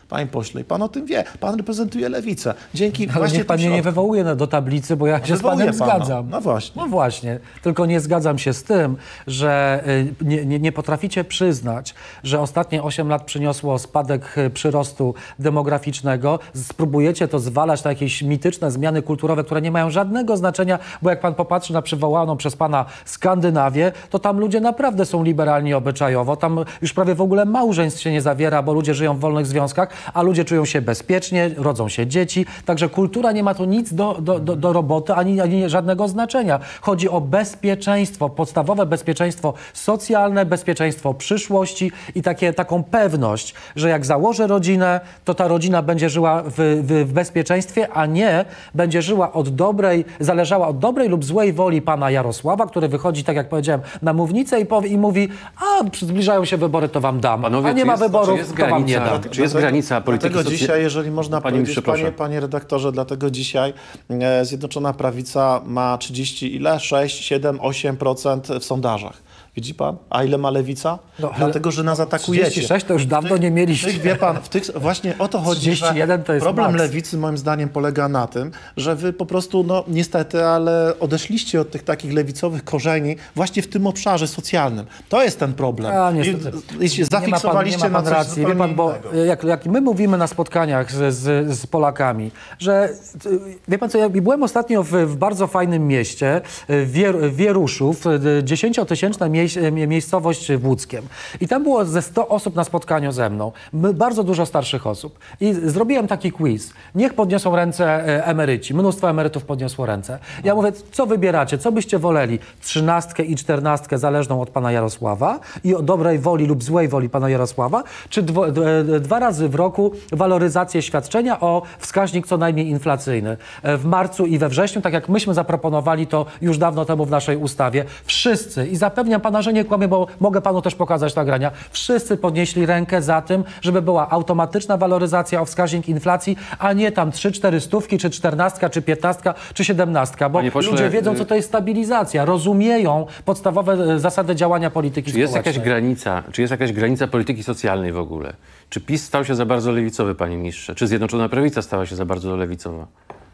Panie pośle, i pan o tym wie. Pan reprezentuje lewicę. Dzięki Ale właśnie niech pan tym mnie nie środkom- wywołuje do tablicy, bo ja się z wywołuję panem pana. zgadzam. No właśnie. No właśnie. Tylko nie zgadzam się z tym, że y, nie, nie, nie potraficie przyznać, że ostatnie osiem lat przyniosło spadek y, przyrostu demograficznego. Spróbujecie to zwalać na jakieś mityczne zmiany kulturowe, które nie mają żadnego znaczenia, bo jak pan popatrzy na przywołaną przez pana Skandynawię, to tam ludzie naprawdę są liberalni obyczajowo. Tam już prawie w ogóle małżeństw się nie zawiera, bo ludzie żyją w wolnych związkach, a ludzie czują się bezpiecznie, rodzą się dzieci. Także kultura nie ma tu nic do, do, do, do roboty, ani, ani żadnego znaczenia. Chodzi o bezpieczeństwo, podstawowe bezpieczeństwo socjalne, bezpieczeństwo przyszłości i takie, taką pewność, że jak założę rodzinę, to ta rodzina będzie żyła w, w, w bezpieczeństwie, a nie będzie żyła od dobrej, zależała od dobrej lub złej woli pana Jarosława, który wychodzi, tak jak powiedziałem, na mównicę i, powie, i mówi, a zbliżają się wybory, to wam dam. Panowie, a nie czy ma jest- wyborów, czy jest to wam nie granica- dam. Czy jest granica polityki Dlatego socjalnej? dzisiaj, jeżeli można Panie powiedzieć, ministrze, proszę. panie, panie redaktorze, dlatego dzisiaj e, Zjednoczona Prawica ma trzydzieści ile? sześć, siedem, osiem procent w sondażach. Widzi pan? A ile ma lewica? No, Dlatego, że nas atakujecie. trzydzieści sześć to już dawno nie mieliście. W tych, wie pan, w tych, właśnie o to chodzi, trzydzieści jeden to że jest problem maks. lewicy moim zdaniem polega na tym, że wy po prostu, no niestety, ale odeszliście od tych takich lewicowych korzeni właśnie w tym obszarze socjalnym. To jest ten problem. A, niestety. I, i się zafiksowaliście nie ma pan, nie ma pan na coś racji. Wie pan, bo innego. jak, jak my mówimy na spotkaniach z, z, z Polakami, że wie pan co, ja byłem ostatnio w, w bardzo fajnym mieście, Wier, Wieruszów, dziesięciotysięczna mie, miejscowość w Łódzkiem. I tam było ze sto osób na spotkaniu ze mną. My, bardzo dużo starszych osób. I zrobiłem taki quiz. Niech podniosą ręce e, emeryci. Mnóstwo emerytów podniosło ręce. Ja mówię, co wybieracie? Co byście woleli? Trzynastkę i czternastkę zależną od pana Jarosława i o dobrej woli lub złej woli pana Jarosława, czy dwo, d, dwa razy w roku waloryzację świadczenia o wskaźnik co najmniej inflacyjny. E, W marcu i we wrześniu, tak jak myśmy zaproponowali to już dawno temu w naszej ustawie, wszyscy, i zapewniam pana, że nie kłamię, bo mogę panu też pokazać nagrania, wszyscy podnieśli rękę za tym, żeby była automatyczna waloryzacja o wskaźnik inflacji, a nie tam trzy, cztery stówki, czy czternastka, czy piętnastka, czy siedemnastka, bo Panie pośle, ludzie wiedzą, co to jest stabilizacja, rozumieją podstawowe e, zasady działania polityki Czy jest społecznej. jakaś granica, czy jest jakaś granica polityki socjalnej w ogóle? Czy PiS stał się za bardzo lewicowy, panie ministrze? Czy Zjednoczona Prawica stała się za bardzo lewicowa?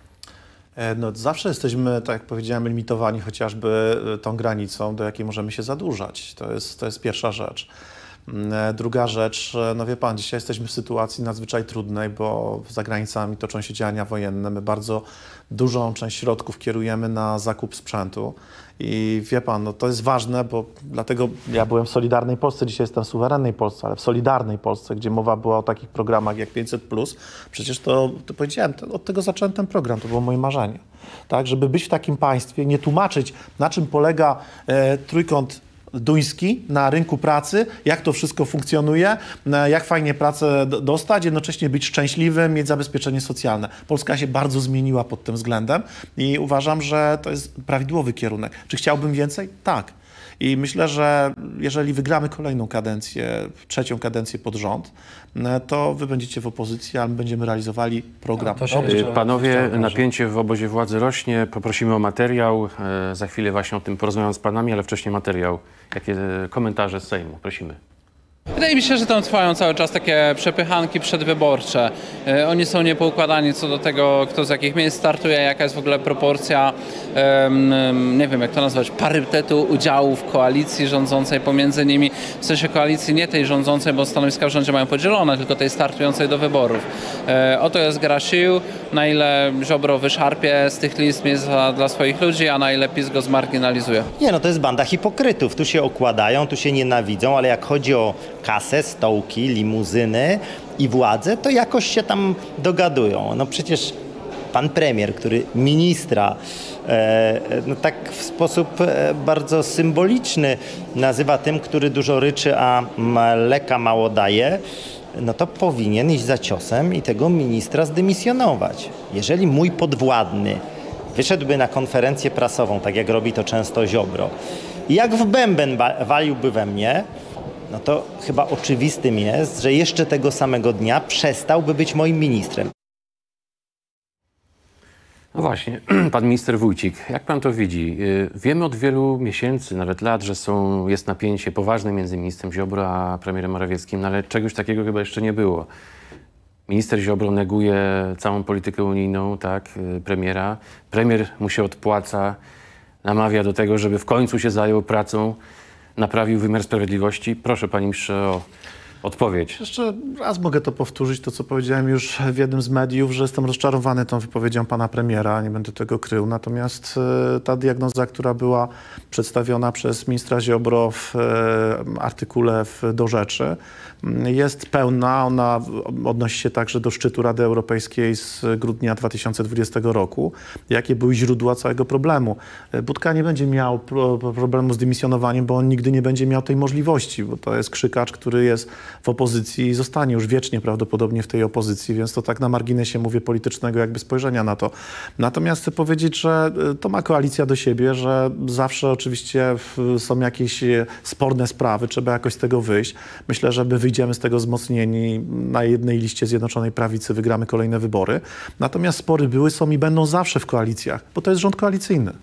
E, No, zawsze jesteśmy, tak jak powiedziałem, limitowani chociażby e, tą granicą, do jakiej możemy się zadłużać. To jest, to jest pierwsza rzecz. Mm, e, Druga rzecz, e, no wie pan, dzisiaj jesteśmy w sytuacji nadzwyczaj trudnej, bo za granicami toczą się działania wojenne. My bardzo dużą część środków kierujemy na zakup sprzętu. I wie pan, no to jest ważne, bo dlatego ja byłem w Solidarnej Polsce, dzisiaj jestem w suwerennej Polsce, ale w Solidarnej Polsce, gdzie mowa była o takich programach jak pięćset plus, przecież to, to powiedziałem, to, od tego zacząłem ten program, to było moje marzenie. Tak, żeby być w takim państwie, nie tłumaczyć, na czym polega e, trójkąt duński na rynku pracy, jak to wszystko funkcjonuje, e, jak fajnie pracę d- dostać, jednocześnie być szczęśliwym, mieć zabezpieczenie socjalne. Polska się bardzo zmieniła pod tym względem i uważam, że to jest prawidłowy kierunek. Czy chciałbym więcej? Tak. I myślę, że jeżeli wygramy kolejną kadencję, trzecią kadencję pod rząd, e, to wy będziecie w opozycji, a my będziemy realizowali program. to się Dobrze. liczy. Y, Panowie, Dobrze. napięcie w obozie władzy rośnie. Poprosimy o materiał. E, Za chwilę właśnie o tym porozmawiam z panami, ale wcześniej materiał. Jakie e, komentarze z Sejmu? Prosimy. Wydaje mi się, że tam trwają cały czas takie przepychanki przedwyborcze. E, Oni są niepoukładani co do tego, kto z jakich miejsc startuje, jaka jest w ogóle proporcja, em, em, nie wiem jak to nazwać, parytetu udziału w koalicji rządzącej pomiędzy nimi. W sensie koalicji nie tej rządzącej, bo stanowiska w rządzie mają podzielone, tylko tej startującej do wyborów. E, Oto jest gra sił, na ile Ziobro wyszarpie z tych list miejsc dla, dla swoich ludzi, a na ile PiS go zmarginalizuje. Nie, no to jest banda hipokrytów. Tu się okładają, tu się nienawidzą, ale jak chodzi o kasę, stołki, limuzyny i władzę, to jakoś się tam dogadują. No przecież pan premier, który ministra e, no tak w sposób e, bardzo symboliczny nazywa tym, który dużo ryczy, a mleka mało daje, no to powinien iść za ciosem i tego ministra zdymisjonować. Jeżeli mój podwładny wyszedłby na konferencję prasową, tak jak robi to często Ziobro, i jak w bęben wa- waliłby we mnie, no to chyba oczywistym jest, że jeszcze tego samego dnia przestałby być moim ministrem. No właśnie, pan minister Wójcik, jak pan to widzi? Y, Wiemy od wielu miesięcy, nawet lat, że są, jest napięcie poważne między ministrem Ziobro a premierem Morawieckim, no ale czegoś takiego chyba jeszcze nie było. Minister Ziobro neguje całą politykę unijną, tak, premiera. Premier mu się odpłaca, namawia do tego, żeby w końcu się zajął pracą, naprawił wymiar sprawiedliwości. Proszę, panie ministrze, o odpowiedź. Jeszcze raz mogę to powtórzyć, to co powiedziałem już w jednym z mediów, że jestem rozczarowany tą wypowiedzią pana premiera, nie będę tego krył. Natomiast e, ta diagnoza, która była przedstawiona przez ministra Ziobro w e, artykule w Do Rzeczy, jest pełna. Ona odnosi się także do szczytu Rady Europejskiej z grudnia dwa tysiące dwudziestego roku. Jakie były źródła całego problemu? Budka nie będzie miał pro, problemu z dymisjonowaniem, bo on nigdy nie będzie miał tej możliwości, bo to jest krzykacz, który jest w opozycji i zostanie już wiecznie prawdopodobnie w tej opozycji, więc to tak na marginesie mówię politycznego jakby spojrzenia na to. Natomiast chcę powiedzieć, że to ma koalicja do siebie, że zawsze oczywiście są jakieś sporne sprawy, trzeba jakoś z tego wyjść. Myślę, że my wyjdziemy z tego wzmocnieni, na jednej liście Zjednoczonej Prawicy wygramy kolejne wybory. Natomiast spory były, są i będą zawsze w koalicjach, bo to jest rząd koalicyjny.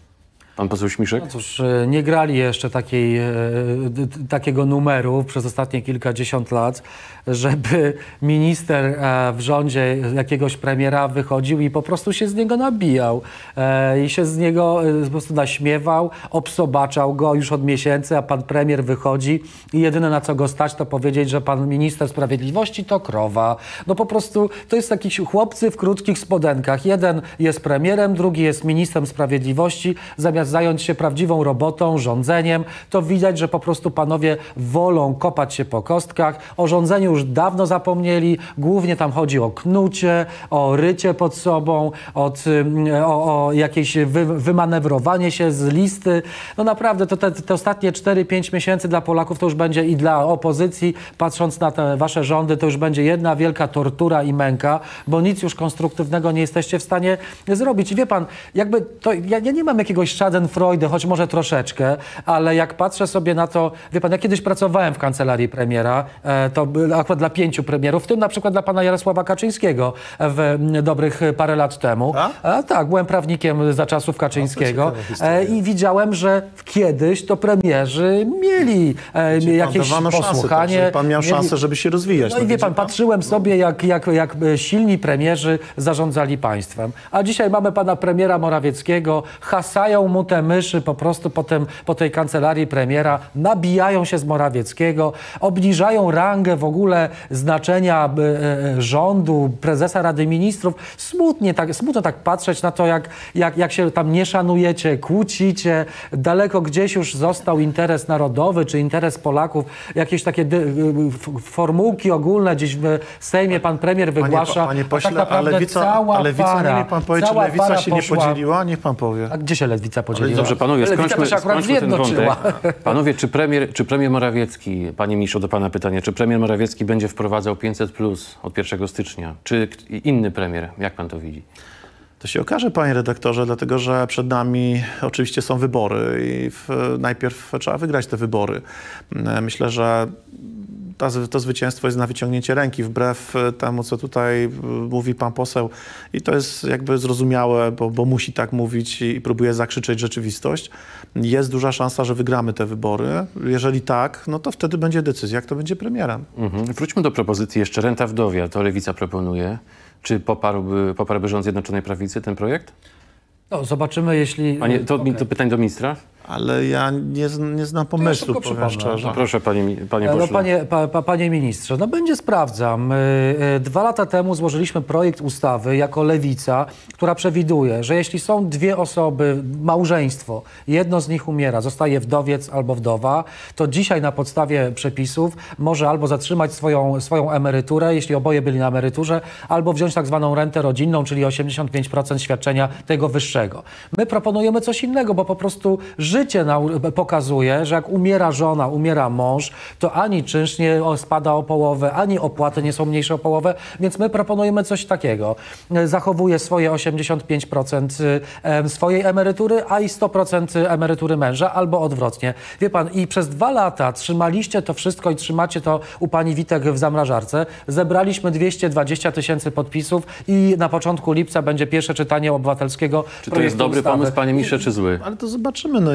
Pan poseł Śmiszek? No cóż, nie grali jeszcze takiej, e, takiego numeru przez ostatnie kilkadziesiąt lat, żeby minister e, w rządzie jakiegoś premiera wychodził i po prostu się z niego nabijał. E, I się z niego e, po prostu naśmiewał, obsobaczał go już od miesięcy, a pan premier wychodzi i jedyne na co go stać to powiedzieć, że pan minister sprawiedliwości to krowa. No po prostu to jest jakiś chłopcy w krótkich spodenkach. Jeden jest premierem, drugi jest ministrem sprawiedliwości. Zamiast zająć się prawdziwą robotą, rządzeniem, to widać, że po prostu panowie wolą kopać się po kostkach. O rządzeniu już dawno zapomnieli. Głównie tam chodzi o knucie, o rycie pod sobą, od, o, o jakieś wy, wymanewrowanie się z listy. No naprawdę, to te, te ostatnie cztery pięć miesięcy dla Polaków to już będzie i dla opozycji, patrząc na te wasze rządy, to już będzie jedna wielka tortura i męka, bo nic już konstruktywnego nie jesteście w stanie zrobić. I wie pan, jakby to, ja, ja nie mam jakiegoś schadenfreude, choć może troszeczkę, ale jak patrzę sobie na to, wie pan, ja kiedyś pracowałem w kancelarii premiera, e, to akurat dla pięciu premierów, w tym na przykład dla pana Jarosława Kaczyńskiego w dobrych parę lat temu. A? A, tak, byłem prawnikiem za czasów Kaczyńskiego e, i widziałem, że kiedyś to premierzy mieli e, jakieś posłuchanie. Szansę, tak, pan miał mieli... szansę, żeby się rozwijać. No i wie pan, pan, patrzyłem sobie, jak, jak, jak silni premierzy zarządzali państwem. A dzisiaj mamy pana premiera Morawieckiego, hasają mu te myszy po prostu po, tym, po tej kancelarii premiera, nabijają się z Morawieckiego, obniżają rangę w ogóle znaczenia e, rządu, prezesa Rady Ministrów. Smutnie tak, smutno tak patrzeć na to, jak, jak, jak się tam nie szanujecie, kłócicie. Daleko gdzieś już został interes narodowy, czy interes Polaków. Jakieś takie dy, formułki ogólne gdzieś w Sejmie pan premier wygłasza. Panie, panie pośle, tak naprawdę ale lewica, cała ale lewica para, nie wie pan powie, czy lewica się poszła. nie podzieliła? Niech pan powie. A gdzie się lewica podzieliła? Dobrze, panowie, skończmy, skończmy ten wątek. Panowie, czy premier, czy premier Morawiecki, panie ministrze, do pana pytanie, czy premier Morawiecki będzie wprowadzał pięćset plus od pierwszego stycznia? Czy inny premier? Jak pan to widzi? To się okaże, panie redaktorze, dlatego że przed nami oczywiście są wybory i w, najpierw trzeba wygrać te wybory. Myślę, że ta, to zwycięstwo jest na wyciągnięcie ręki, wbrew temu, co tutaj mówi pan poseł. I to jest jakby zrozumiałe, bo, bo musi tak mówić i próbuje zakrzyczeć rzeczywistość. Jest duża szansa, że wygramy te wybory. Jeżeli tak, no to wtedy będzie decyzja, kto będzie premierem. Mhm. Wróćmy do propozycji jeszcze. Renta wdowia, to Lewica proponuje. Czy poparłby, poparłby rząd Zjednoczonej Prawicy ten projekt? No, zobaczymy, jeśli... Panie, to, okay. to pytań do ministra? Ale ja nie, nie znam pomysłu, ja powiem szczerze. No proszę, panie, panie pośle. No, panie, pa, pa, panie ministrze, no będzie sprawdzam. Dwa lata temu złożyliśmy projekt ustawy jako Lewica, która przewiduje, że jeśli są dwie osoby, małżeństwo, jedno z nich umiera, zostaje wdowiec albo wdowa, to dzisiaj na podstawie przepisów może albo zatrzymać swoją, swoją emeryturę, jeśli oboje byli na emeryturze, albo wziąć tak zwaną rentę rodzinną, czyli osiemdziesiąt pięć procent świadczenia tego wyższego. My proponujemy coś innego, bo po prostu życie pokazuje, że jak umiera żona, umiera mąż, to ani czynsz nie spada o połowę, ani opłaty nie są mniejsze o połowę, więc my proponujemy coś takiego. Zachowuje swoje osiemdziesiąt pięć procent swojej emerytury, a i sto procent emerytury męża, albo odwrotnie. Wie pan, i przez dwa lata trzymaliście to wszystko i trzymacie to u pani Witek w zamrażarce. Zebraliśmy dwieście dwadzieścia tysięcy podpisów i na początku lipca będzie pierwsze czytanie obywatelskiego Czy to jest dobry ustawy. pomysł, panie ministrze, czy zły? Ale to zobaczymy. No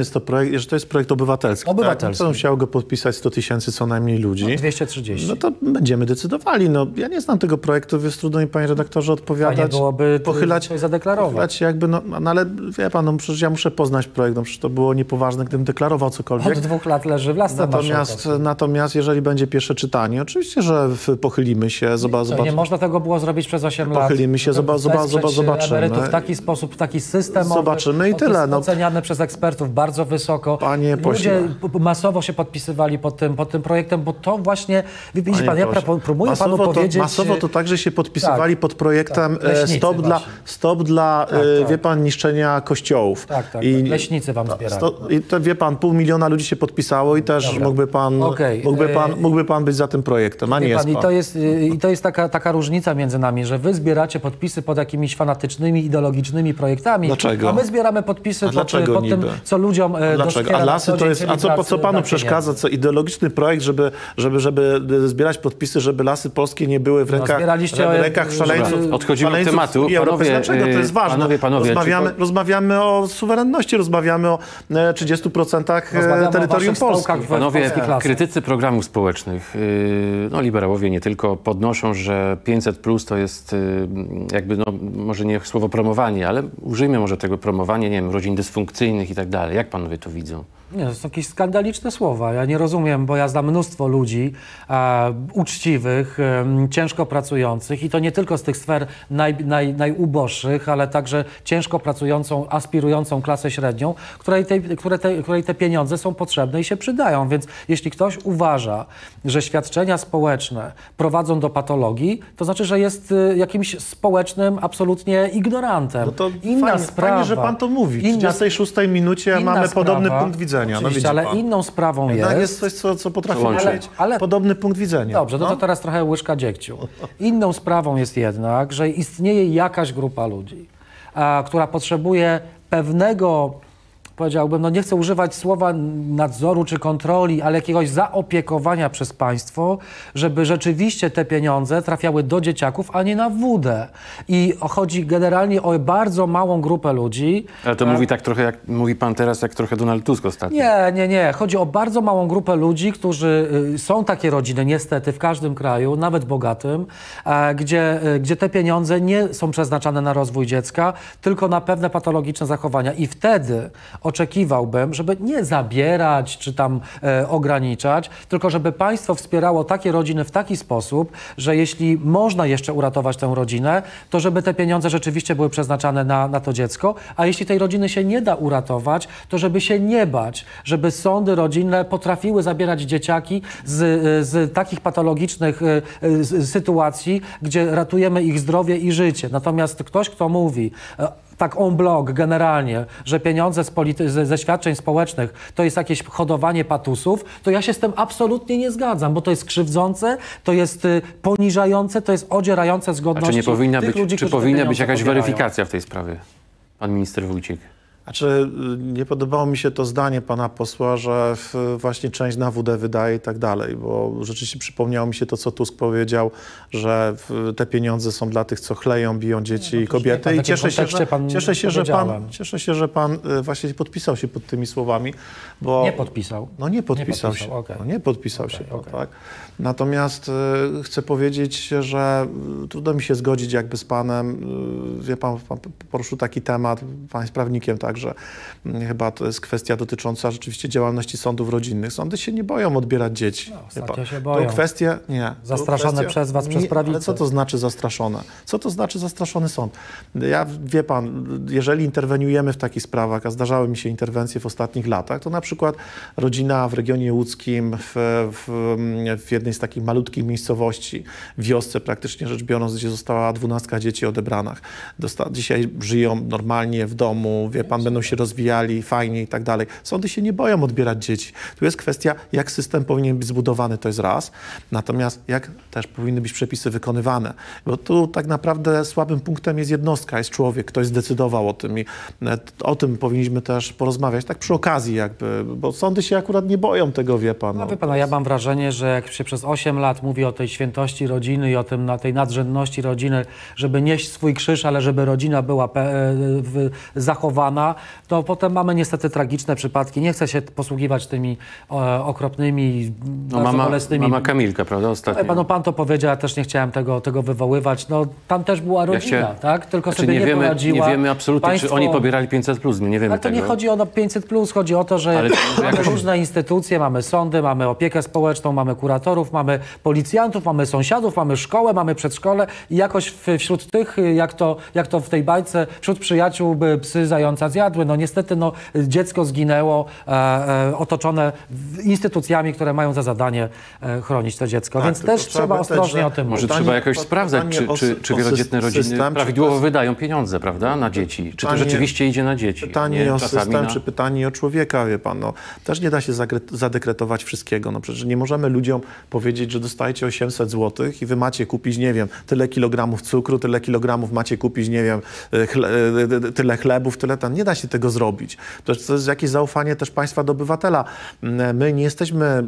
jest to projekt, że to jest projekt obywatelski. Obywatelski. Tak? To musiało go podpisać sto tysięcy co najmniej ludzi. No, dwieście trzydzieści. No to będziemy decydowali. No, ja nie znam tego projektu, więc trudno mi, panie redaktorze, odpowiadać. Fajnie byłoby pochylać, coś zadeklarować. Pochylać się jakby, no, no ale wie pan, no przecież ja muszę poznać projekt, no przecież to było niepoważne, gdybym deklarował cokolwiek. Od dwóch lat leży w lasce Natomiast, natomiast jeżeli będzie pierwsze czytanie, oczywiście, że w, pochylimy się, zoba, Co, nie można tego było zrobić przez osiem lat. Pochylimy się, zoba, zoba, zoba, zobaczymy. Emerytów w taki sposób, w taki system. Zobaczymy i tyle. No. Oceniany przez ekspertów bardzo wysoko. Panie Ludzie pośle. masowo się podpisywali pod tym, pod tym projektem, bo to właśnie, widzi pan, ja próbuję masowo panu to, powiedzieć... Masowo to także się podpisywali tak, pod projektem tak, leśnicy stop, dla, stop dla, tak, e, tak. wie pan, niszczenia kościołów. Tak, tak, I, tak. Leśnicy wam zbierali. Sto, I to, wie pan, pół miliona ludzi się podpisało i też Dobra. mógłby pan, Okay. mógłby, pan, mógłby pan być za tym projektem, a nie jest pan, pan. I to jest, i to jest taka, taka różnica między nami, że wy zbieracie podpisy pod jakimiś fanatycznymi, ideologicznymi projektami, Dlaczego? a my zbieramy podpisy A pod, dlaczego pod tym, niby? co ludziom e, Dlaczego? A lasy to jest, a co, po co panu przeszkadza? Co ideologiczny projekt, żeby, żeby, żeby zbierać podpisy, żeby lasy polskie nie były w rękach, zbieraliście, w rękach szaleńców. Odchodzimy od szaleńców tematu. Unii Europejskiej. Dlaczego to jest ważne? Panowie, panowie, rozmawiamy, czy... rozmawiamy o suwerenności, rozmawiamy o trzydziestu procentach terytorium Polski. Panowie, krytycy programów społecznych, yy, no liberałowie nie tylko, podnoszą, że pięćset plus to jest yy, jakby, no może nie słowo promowanie, ale użyjmy może tego promowania, nie wiem, rodzin dysfunkcyjnych i tak dalej. Jak panowie to widzą? Nie, to są jakieś skandaliczne słowa. Ja nie rozumiem, bo ja znam mnóstwo ludzi e, uczciwych, e, ciężko pracujących i to nie tylko z tych sfer naj, naj, najuboższych, ale także ciężko pracującą, aspirującą klasę średnią, której te, które te, której te pieniądze są potrzebne i się przydają. Więc jeśli ktoś uważa, że świadczenia społeczne prowadzą do patologii, to znaczy, że jest e, jakimś społecznym absolutnie ignorantem. No to inna fajnie, sprawa, fajnie, że pan to mówi. W trzydziestej szóstej minucie mamy sprawa, podobny punkt widzenia. No, oczywiście, ale pan. inną sprawą Jednak jest... jest coś, co, co potrafi ale, mieć. ale, Podobny punkt widzenia. Dobrze, no to teraz trochę łyżka dziegciu. Inną sprawą jest jednak, że istnieje jakaś grupa ludzi, a, która potrzebuje pewnego, powiedziałbym, no nie chcę używać słowa nadzoru czy kontroli, ale jakiegoś zaopiekowania przez państwo, żeby rzeczywiście te pieniądze trafiały do dzieciaków, a nie na wódę. I chodzi generalnie o bardzo małą grupę ludzi. Ale to mówi tak trochę, jak mówi pan teraz, jak trochę Donald Tusk ostatnio. Nie, nie, nie. Chodzi o bardzo małą grupę ludzi, którzy, y, są takie rodziny niestety w każdym kraju, nawet bogatym, e, gdzie, y, gdzie te pieniądze nie są przeznaczane na rozwój dziecka, tylko na pewne patologiczne zachowania. I wtedy oczekiwałbym, żeby nie zabierać czy tam e, ograniczać, tylko żeby państwo wspierało takie rodziny w taki sposób, że jeśli można jeszcze uratować tę rodzinę, to żeby te pieniądze rzeczywiście były przeznaczane na, na to dziecko, a jeśli tej rodziny się nie da uratować, to żeby się nie bać, żeby sądy rodzinne potrafiły zabierać dzieciaki z, z takich patologicznych z, sytuacji, gdzie ratujemy ich zdrowie i życie. Natomiast ktoś, kto mówi tak en bloc generalnie, że pieniądze z polity- ze, ze świadczeń społecznych to jest jakieś hodowanie patusów, to ja się z tym absolutnie nie zgadzam, bo to jest krzywdzące, to jest y, poniżające, to jest odzierające z A godności czy nie powinna tych być, ludzi, czy którzy te powinna być pieniądze jakaś pobierają. weryfikacja w tej sprawie? Pan minister Wójcik. Znaczy, nie podobało mi się to zdanie pana posła, że w, właśnie część na wódę wydaje i tak dalej, bo rzeczywiście przypomniało mi się to, co Tusk powiedział, że w, te pieniądze są dla tych, co chleją, biją dzieci no, i kobiety. I cieszę się, że, pan cieszę, się, że pan, cieszę się, że pan właśnie podpisał się pod tymi słowami. Bo, Nie podpisał. No nie podpisał, nie podpisał się. okay. No, nie podpisał okay, się, okay. tak. Natomiast y, chcę powiedzieć, że y, trudno mi się zgodzić jakby z panem. Y, wie pan, pan poruszył taki temat, pan jest prawnikiem także. Y, chyba to jest kwestia dotycząca rzeczywiście działalności sądów rodzinnych. Sądy się nie boją odbierać dzieci. No, wie pan. się boją. To kwestia, nie. Zastraszone kwestia, przez was, przez nie, prawicę. Ale co to znaczy zastraszone? Co to znaczy zastraszony sąd? Ja, wie pan, jeżeli interweniujemy w takich sprawach, a zdarzały mi się interwencje w ostatnich latach, to na przykład rodzina w regionie łódzkim, w, w, w jednej z takich malutkich miejscowości, w wiosce praktycznie rzecz biorąc, gdzie została dwunastka dzieci odebranych. Dosta- dzisiaj żyją normalnie w domu, wie pan, będą się rozwijali fajnie i tak dalej. Sądy się nie boją odbierać dzieci. Tu jest kwestia, jak system powinien być zbudowany, to jest raz. Natomiast jak też powinny być przepisy wykonywane. Bo tu tak naprawdę słabym punktem jest jednostka, jest człowiek, ktoś zdecydował o tym i o tym powinniśmy też porozmawiać, tak przy okazji jakby, bo sądy się akurat nie boją tego, wie pan. No, wie pan, ja mam wrażenie, że jak się przez osiem lat mówi o tej świętości rodziny i o tym, na tej nadrzędności rodziny, żeby nieść swój krzyż, ale żeby rodzina była pe- w, zachowana, dziecka, to potem mamy niestety tragiczne przypadki. Nie chcę się posługiwać tymi e, okropnymi, no, mama, bolesnymi... mama Kamilka, prawda, ostatnio? Pan, no, pan to powiedział, ja też nie chciałem tego, tego wywoływać. No, tam też była rodzina, ja się, tak? Tylko znaczy sobie nie, nie wiemy, poradziła. Nie wiemy absolutnie, Państwo... czy oni pobierali pięćset plus, my nie wiemy Ale to tego. nie chodzi o pięćset plus, chodzi o to, że ale mamy jakoś... różne instytucje, mamy sądy, mamy opiekę społeczną, mamy kuratorów, mamy policjantów, mamy sąsiadów, mamy szkołę, mamy przedszkole i jakoś w, wśród tych, jak to, jak to w tej bajce, wśród przyjaciół by psy zająca zjadły. No niestety no, dziecko zginęło e, e, otoczone instytucjami, które mają za zadanie e, chronić to dziecko, tak, więc też trzeba ostrożnie że... o tym Może mówić. trzeba jakoś sprawdzać, czy, czy, czy wielodzietne rodziny system, prawidłowo czy... wydają pieniądze, prawda, na dzieci. Czy to rzeczywiście idzie na dzieci? Pytanie nie o system, na... czy pytanie o człowieka, wie pan. No, też nie da się zadekretować wszystkiego. No, przecież nie możemy ludziom powiedzieć, że dostajecie osiemset złotych i wy macie kupić, nie wiem, tyle kilogramów cukru, tyle kilogramów macie kupić, nie wiem, chle, tyle chlebów, tyle tam. Nie da się tego zrobić. To jest, to jest jakieś zaufanie też państwa do obywatela. My nie jesteśmy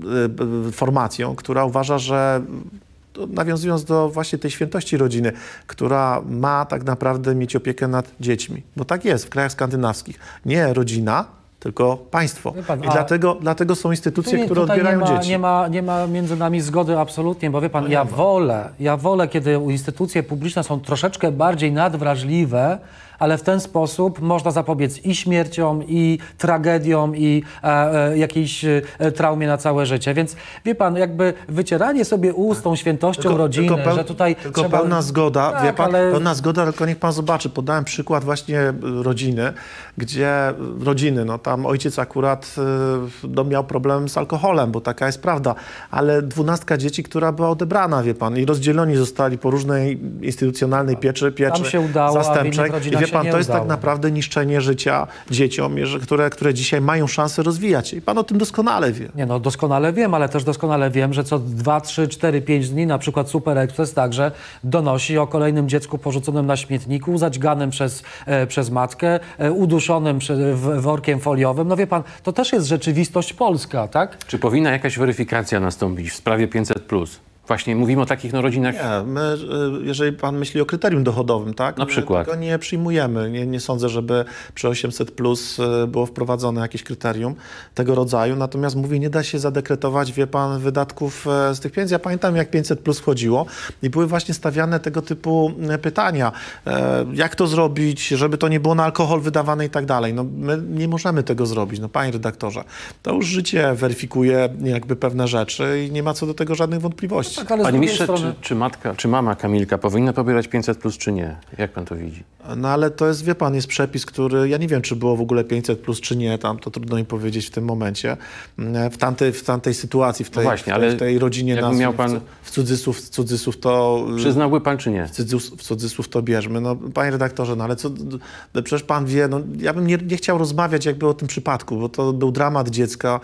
formacją, która uważa, że nawiązując do właśnie tej świętości rodziny, która ma tak naprawdę mieć opiekę nad dziećmi. Bo tak jest w krajach skandynawskich. Nie rodzina, tylko państwo. Pan, I dlatego, dlatego są instytucje, nie, które odbierają nie ma, dzieci. Nie ma, nie ma między nami zgody absolutnie, bo wie pan, no ja wolę, ja wolę, kiedy instytucje publiczne są troszeczkę bardziej nadwrażliwe, ale w ten sposób można zapobiec i śmierciom, i tragediom, i e, e, jakiejś e, traumie na całe życie. Więc wie pan, jakby wycieranie sobie ust tą świętością tylko, rodziny, tylko peł, że tutaj Tylko trzeba... pełna zgoda, tak, wie pan, ale... pełna zgoda, tylko niech pan zobaczy. Podałem przykład właśnie rodziny, gdzie rodziny, no tam ojciec akurat no, miał problem z alkoholem, bo taka jest prawda, ale dwunastka dzieci, która była odebrana, wie pan, i rozdzieleni zostali po różnej instytucjonalnej pieczy, pieczy się udało, zastępczej. a w I wie pan, nie to jest udało. tak naprawdę niszczenie życia dzieciom, które, które dzisiaj mają szansę rozwijać się. I pan o tym doskonale wie. Nie no, doskonale wiem, ale też doskonale wiem, że co dwa, trzy, cztery, pięć dni na przykład Super Express także donosi o kolejnym dziecku porzuconym na śmietniku, zadźganym przez, e, przez matkę, e, uduszonym przy, w, workiem foliowym. No wie pan, to też jest rzeczywistość polska, tak? Czy powinna jakaś weryfikacja nastąpić w sprawie pięćset plus? Właśnie mówimy o takich no, rodzinach... Nie, my, jeżeli pan myśli o kryterium dochodowym, tak? Na przykład. My tego nie przyjmujemy. Nie, nie sądzę, żeby przy osiemset plus było wprowadzone jakieś kryterium tego rodzaju. Natomiast mówię, nie da się zadekretować, wie pan, wydatków z tych pieniędzy. Ja pamiętam, jak pięćset plus wchodziło i były właśnie stawiane tego typu pytania. Jak to zrobić, żeby to nie było na alkohol wydawane i tak dalej. No, my nie możemy tego zrobić, no panie redaktorze. To już życie weryfikuje jakby pewne rzeczy i nie ma co do tego żadnych wątpliwości. Tak, Panie ministrze, strony... czy, czy matka, czy mama Kamilka powinna pobierać pięćset plus, czy nie? Jak pan to widzi? No ale to jest, wie pan, jest przepis, który, ja nie wiem, czy było w ogóle pięćset plus, czy nie, tam to trudno mi powiedzieć w tym momencie. W tamtej, w tamtej sytuacji, w tej, no właśnie, w tej, ale w tej rodzinie nazwy, miał pan... w cudzysłów, w cudzysłów to... Przyznałby pan, czy nie? W cudzysłów, w cudzysłów to bierzmy. No, panie redaktorze, no ale co, no, przecież pan wie, no ja bym nie, nie chciał rozmawiać jakby o tym przypadku, bo to był dramat dziecka,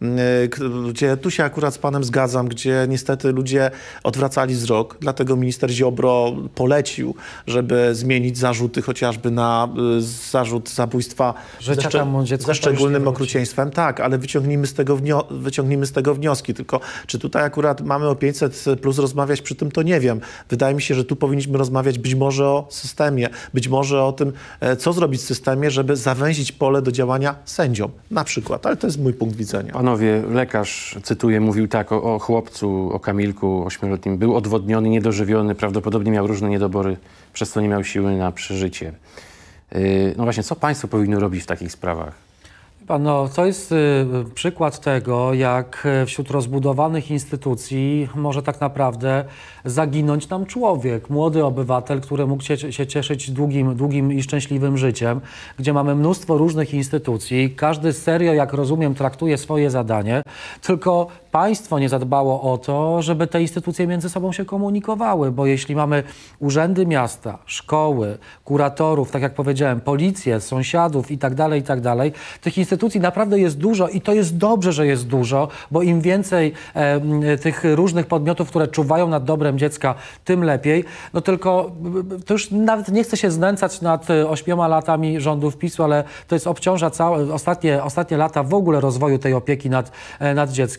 gdzie tu się akurat z panem zgadzam, gdzie niestety ludzie odwracali wzrok, dlatego minister Ziobro polecił, żeby zmienić zarzuty chociażby na y, zarzut zabójstwa ze, szcze ze szczególnym okrucieństwem. Tak, ale wyciągnijmy z, tego wyciągnijmy z tego wnioski. Tylko czy tutaj akurat mamy o pięćset plus rozmawiać przy tym, to nie wiem. Wydaje mi się, że tu powinniśmy rozmawiać być może o systemie, być może o tym, co zrobić w systemie, żeby zawęzić pole do działania sędziom na przykład, ale to jest mój punkt widzenia. Panowie, lekarz, cytuję, mówił tak o, o chłopcu, o Kamilku ośmioletnim. Był odwodniony, niedożywiony, prawdopodobnie miał różne niedobory, przez co nie miał siły na przeżycie. Yy, no właśnie, co państwo powinno robić w takich sprawach? Pan, no, to jest y, przykład tego, jak wśród rozbudowanych instytucji może tak naprawdę zaginąć nam człowiek, młody obywatel, który mógł się, się cieszyć długim, długim i szczęśliwym życiem, gdzie mamy mnóstwo różnych instytucji, każdy serio, jak rozumiem, traktuje swoje zadanie, tylko państwo nie zadbało o to, żeby te instytucje między sobą się komunikowały, bo jeśli mamy urzędy miasta, szkoły, kuratorów, tak jak powiedziałem, policję, sąsiadów i tak dalej, i tak dalej, tych instytucji naprawdę jest dużo i to jest dobrze, że jest dużo, bo im więcej e, tych różnych podmiotów, które czuwają nad dobrem dziecka, tym lepiej. No tylko to już nawet nie chcę się znęcać nad ośmioma latami rządów PiSu, ale to jest obciąża całe ostatnie, ostatnie lata w ogóle rozwoju tej opieki nad, nad dzieckiem, że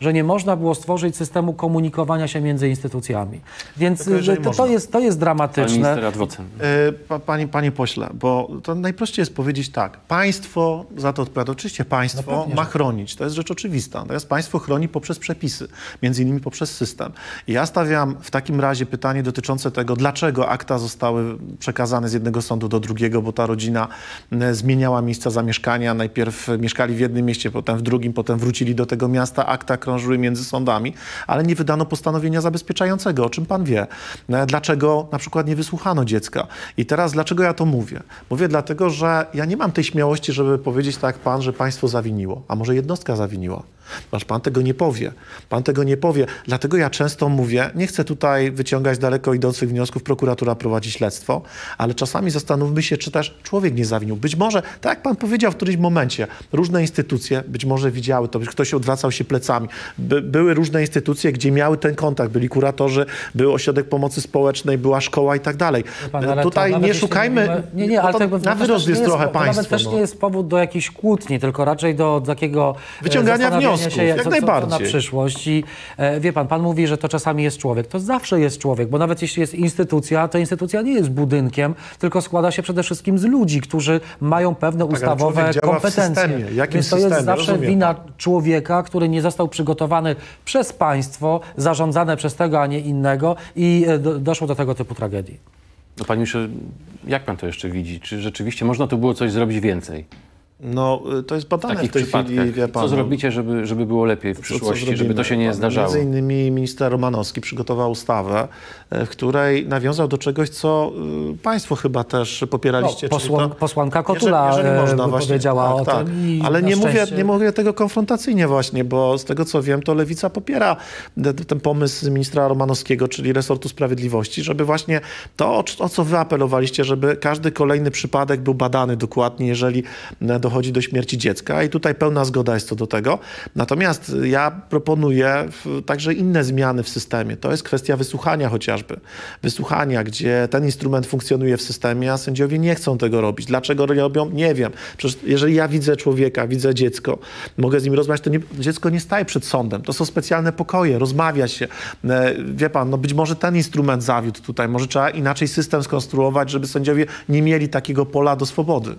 że nie można było stworzyć systemu komunikowania się między instytucjami. Więc Tylko to, to, jest, to jest dramatyczne. Pan minister Adwocem. Yy, panie, panie pośle, bo to najprościej jest powiedzieć tak. Państwo za to odpowiada. Oczywiście państwo No pewnie, ma że- chronić. To jest rzecz oczywista. Natomiast państwo chroni poprzez przepisy, między innymi poprzez system. I ja stawiam w takim razie pytanie dotyczące tego, dlaczego akta zostały przekazane z jednego sądu do drugiego, bo ta rodzina e, zmieniała miejsca zamieszkania. Najpierw mieszkali w jednym mieście, potem w drugim, potem wrócili do tego miasta. Akta krążyły między sądami, ale nie wydano postanowienia zabezpieczającego, o czym pan wie. E, Dlaczego na przykład nie wysłuchano dziecka? I teraz dlaczego ja to mówię? Mówię dlatego, że ja nie mam tej śmiałości, żeby powiedzieć tak jak pan, że państwo zawiniło, a może jednostka zawiniła. Aż pan tego nie powie. Pan tego nie powie. Dlatego ja często mówię, nie chcę tutaj wyciągać daleko idących wniosków, prokuratura prowadzi śledztwo, ale czasami zastanówmy się, czy też człowiek nie zawinił. Być może, tak jak pan powiedział w którymś momencie, różne instytucje być może widziały to, że ktoś odwracał się plecami. By, były różne instytucje, gdzie miały ten kontakt. Byli kuratorzy, był ośrodek pomocy społecznej, była szkoła i tak dalej. Pan, ale Tutaj to nie jeśli szukajmy, mówimy- Nie, nie, ale to to, na wyrost jest trochę po- państwo. Nawet też no. nie jest powód do jakiejś kłótni, tylko raczej do takiego e, Wyciągania zastanawiania wniosków, się, jak co, co, co najbardziej. na przyszłość. I e, wie pan, pan mówi, że to czasami jest człowiek. To zawsze jest człowiek, bo nawet jeśli jest instytucja, to instytucja nie jest budynkiem, tylko składa się przede wszystkim z ludzi, którzy mają pewne ale ustawowe człowiek działa w kompetencje. systemie. Jakim Więc to jest systemie? zawsze Rozumiem. wina człowieka, który nie został przygotowany przez państwo, zarządzane przez tego, a nie innego i e, do, doszło do tego typu tragedii. No, panie ministrze, jak pan to jeszcze widzi? Czy rzeczywiście można tu było coś zrobić więcej? No, to jest W badane takich w tej przypadkach. chwili, wie pan. Co no. zrobicie, żeby, żeby było lepiej w Co- co przyszłości, żeby zrobimy? to się nie Pan- zdarzało? Między innymi minister Romanowski przygotował ustawę, e, w której nawiązał do czegoś, co y, państwo chyba też popieraliście. No, czyli posłan, to- posłanka Kotula jeżeli, jeżeli można, e, właśnie, powiedziała tak, o tak. tym. I Ale na nie mówię, szczęście- nie mówię tego konfrontacyjnie właśnie, bo z tego co wiem, to Lewica popiera te- ten pomysł ministra Romanowskiego, czyli resortu sprawiedliwości, żeby właśnie to, o, o co wy apelowaliście, żeby każdy kolejny przypadek był badany dokładnie, jeżeli e, dochodzi do śmierci dziecka. I tutaj pełna zgoda jest co do tego. Natomiast ja proponuję w, także inne zmiany w systemie. To jest kwestia wysłuchania chociażby. Wysłuchania, gdzie ten instrument funkcjonuje w systemie, a sędziowie nie chcą tego robić. Dlaczego robią? Nie wiem. Przecież jeżeli ja widzę człowieka, widzę dziecko, mogę z nim rozmawiać, to nie, dziecko nie staje przed sądem. To są specjalne pokoje, rozmawia się. E, wie pan, no być może ten instrument zawiódł tutaj. Może trzeba inaczej system skonstruować, żeby sędziowie nie mieli takiego pola do swobody.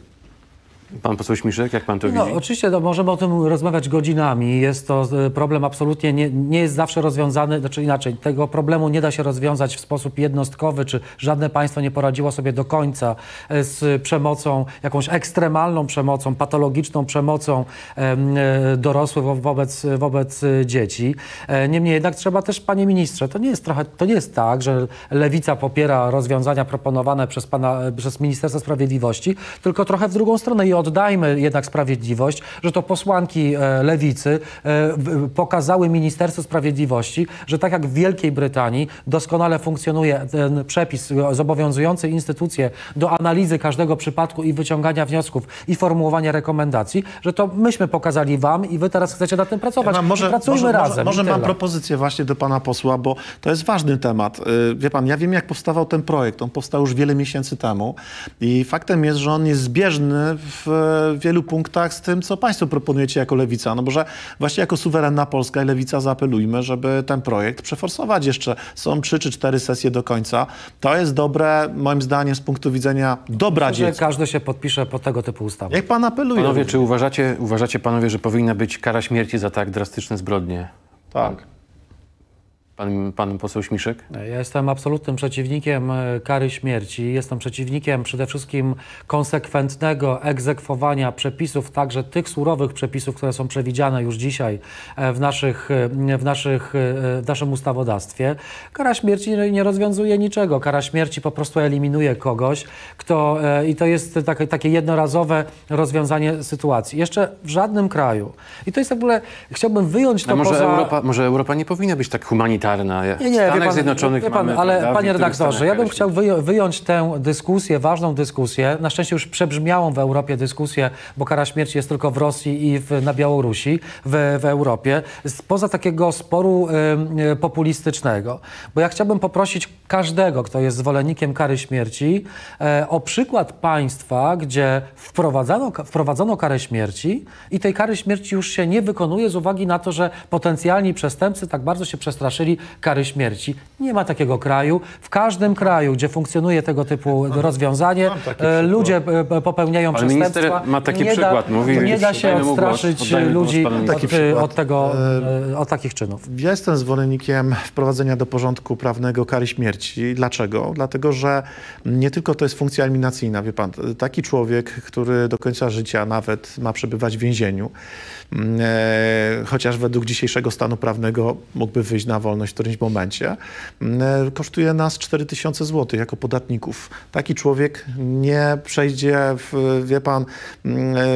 Pan poseł Śmiszek, jak pan to No, widzi? oczywiście no, możemy o tym rozmawiać godzinami. Jest to e, problem absolutnie nie, nie jest zawsze rozwiązany, znaczy inaczej, tego problemu nie da się rozwiązać w sposób jednostkowy, czy żadne państwo nie poradziło sobie do końca e, z przemocą, jakąś ekstremalną przemocą, patologiczną przemocą em, e, dorosłych wo- wobec, wobec e, dzieci. E, Niemniej jednak trzeba też, panie ministrze, to nie jest trochę, to nie jest tak, że Lewica popiera rozwiązania proponowane przez pana, przez Ministerstwo Sprawiedliwości, tylko trochę w drugą stronę i oddajmy jednak sprawiedliwość, że to posłanki e, Lewicy e, w, pokazały Ministerstwu Sprawiedliwości, że tak jak w Wielkiej Brytanii doskonale funkcjonuje ten przepis zobowiązujący instytucje do analizy każdego przypadku i wyciągania wniosków i formułowania rekomendacji, że to myśmy pokazali wam i wy teraz chcecie nad tym pracować. Ja mam, może I pracujmy może, razem. Może, może i mam tyle. propozycję właśnie do pana posła, bo to jest ważny temat. Y, Wie pan, ja wiem jak powstawał ten projekt. On powstał już wiele miesięcy temu i faktem jest, że on jest zbieżny w wielu punktach z tym, co państwo proponujecie jako Lewica. No bo że właśnie jako suwerenna Polska i Lewica zaapelujmy, żeby ten projekt przeforsować jeszcze. Są trzy czy cztery sesje do końca. To jest dobre, moim zdaniem, z punktu widzenia dobra Myślę, że dziecka. każdy się podpisze pod tego typu ustawą. Jak pan apeluje? Panowie, czy uważacie, uważacie panowie, że powinna być kara śmierci za tak drastyczne zbrodnie? Tak. Pan, pan poseł Śmiszek? Ja jestem absolutnym przeciwnikiem e, kary śmierci. Jestem przeciwnikiem przede wszystkim konsekwentnego egzekwowania przepisów, także tych surowych przepisów, które są przewidziane już dzisiaj e, w, naszych, e, w, naszych, e, w naszym ustawodawstwie. Kara śmierci nie, nie rozwiązuje niczego. Kara śmierci po prostu eliminuje kogoś, kto e, i to jest takie, takie jednorazowe rozwiązanie sytuacji. Jeszcze w żadnym kraju. I to jest w ogóle, chciałbym wyjąć to A może, poza... Europa, może Europa nie powinna być tak humanitarna karna. Nie, nie, w wie Stanach pan, Zjednoczonych wie pan, mamy, ale prawda, w panie niektórych redaktorze, stanach ja bym karę chciał śmierci. wyjo- wyjąć tę dyskusję, ważną dyskusję, na szczęście już przebrzmiałą w Europie dyskusję, bo kara śmierci jest tylko w Rosji i w, na Białorusi, w, w Europie, spoza takiego sporu y, y, populistycznego. Bo ja chciałbym poprosić każdego, kto jest zwolennikiem kary śmierci, e, o przykład państwa, gdzie wprowadzano, wprowadzono karę śmierci i tej kary śmierci już się nie wykonuje z uwagi na to, że potencjalni przestępcy tak bardzo się przestraszyli kary śmierci. Nie ma takiego kraju. W każdym kraju, gdzie funkcjonuje tego typu rozwiązanie, e, ludzie e, popełniają Ale przestępstwa. minister ma taki nie przykład. Da, Mówi, nie da się oddajmy mu głos, odstraszyć oddajmy głos ludzi panu od, ministrowi. od, tego, e, od takich czynów. Ja jestem zwolennikiem wprowadzenia do porządku prawnego kary śmierci. Dlaczego? Dlatego, że nie tylko to jest funkcja eliminacyjna, wie pan, taki człowiek, który do końca życia nawet ma przebywać w więzieniu, e, chociaż według dzisiejszego stanu prawnego mógłby wyjść na wolność w którymś momencie, e, kosztuje nas cztery tysiące złotych jako podatników. Taki człowiek nie przejdzie, w, wie pan, e,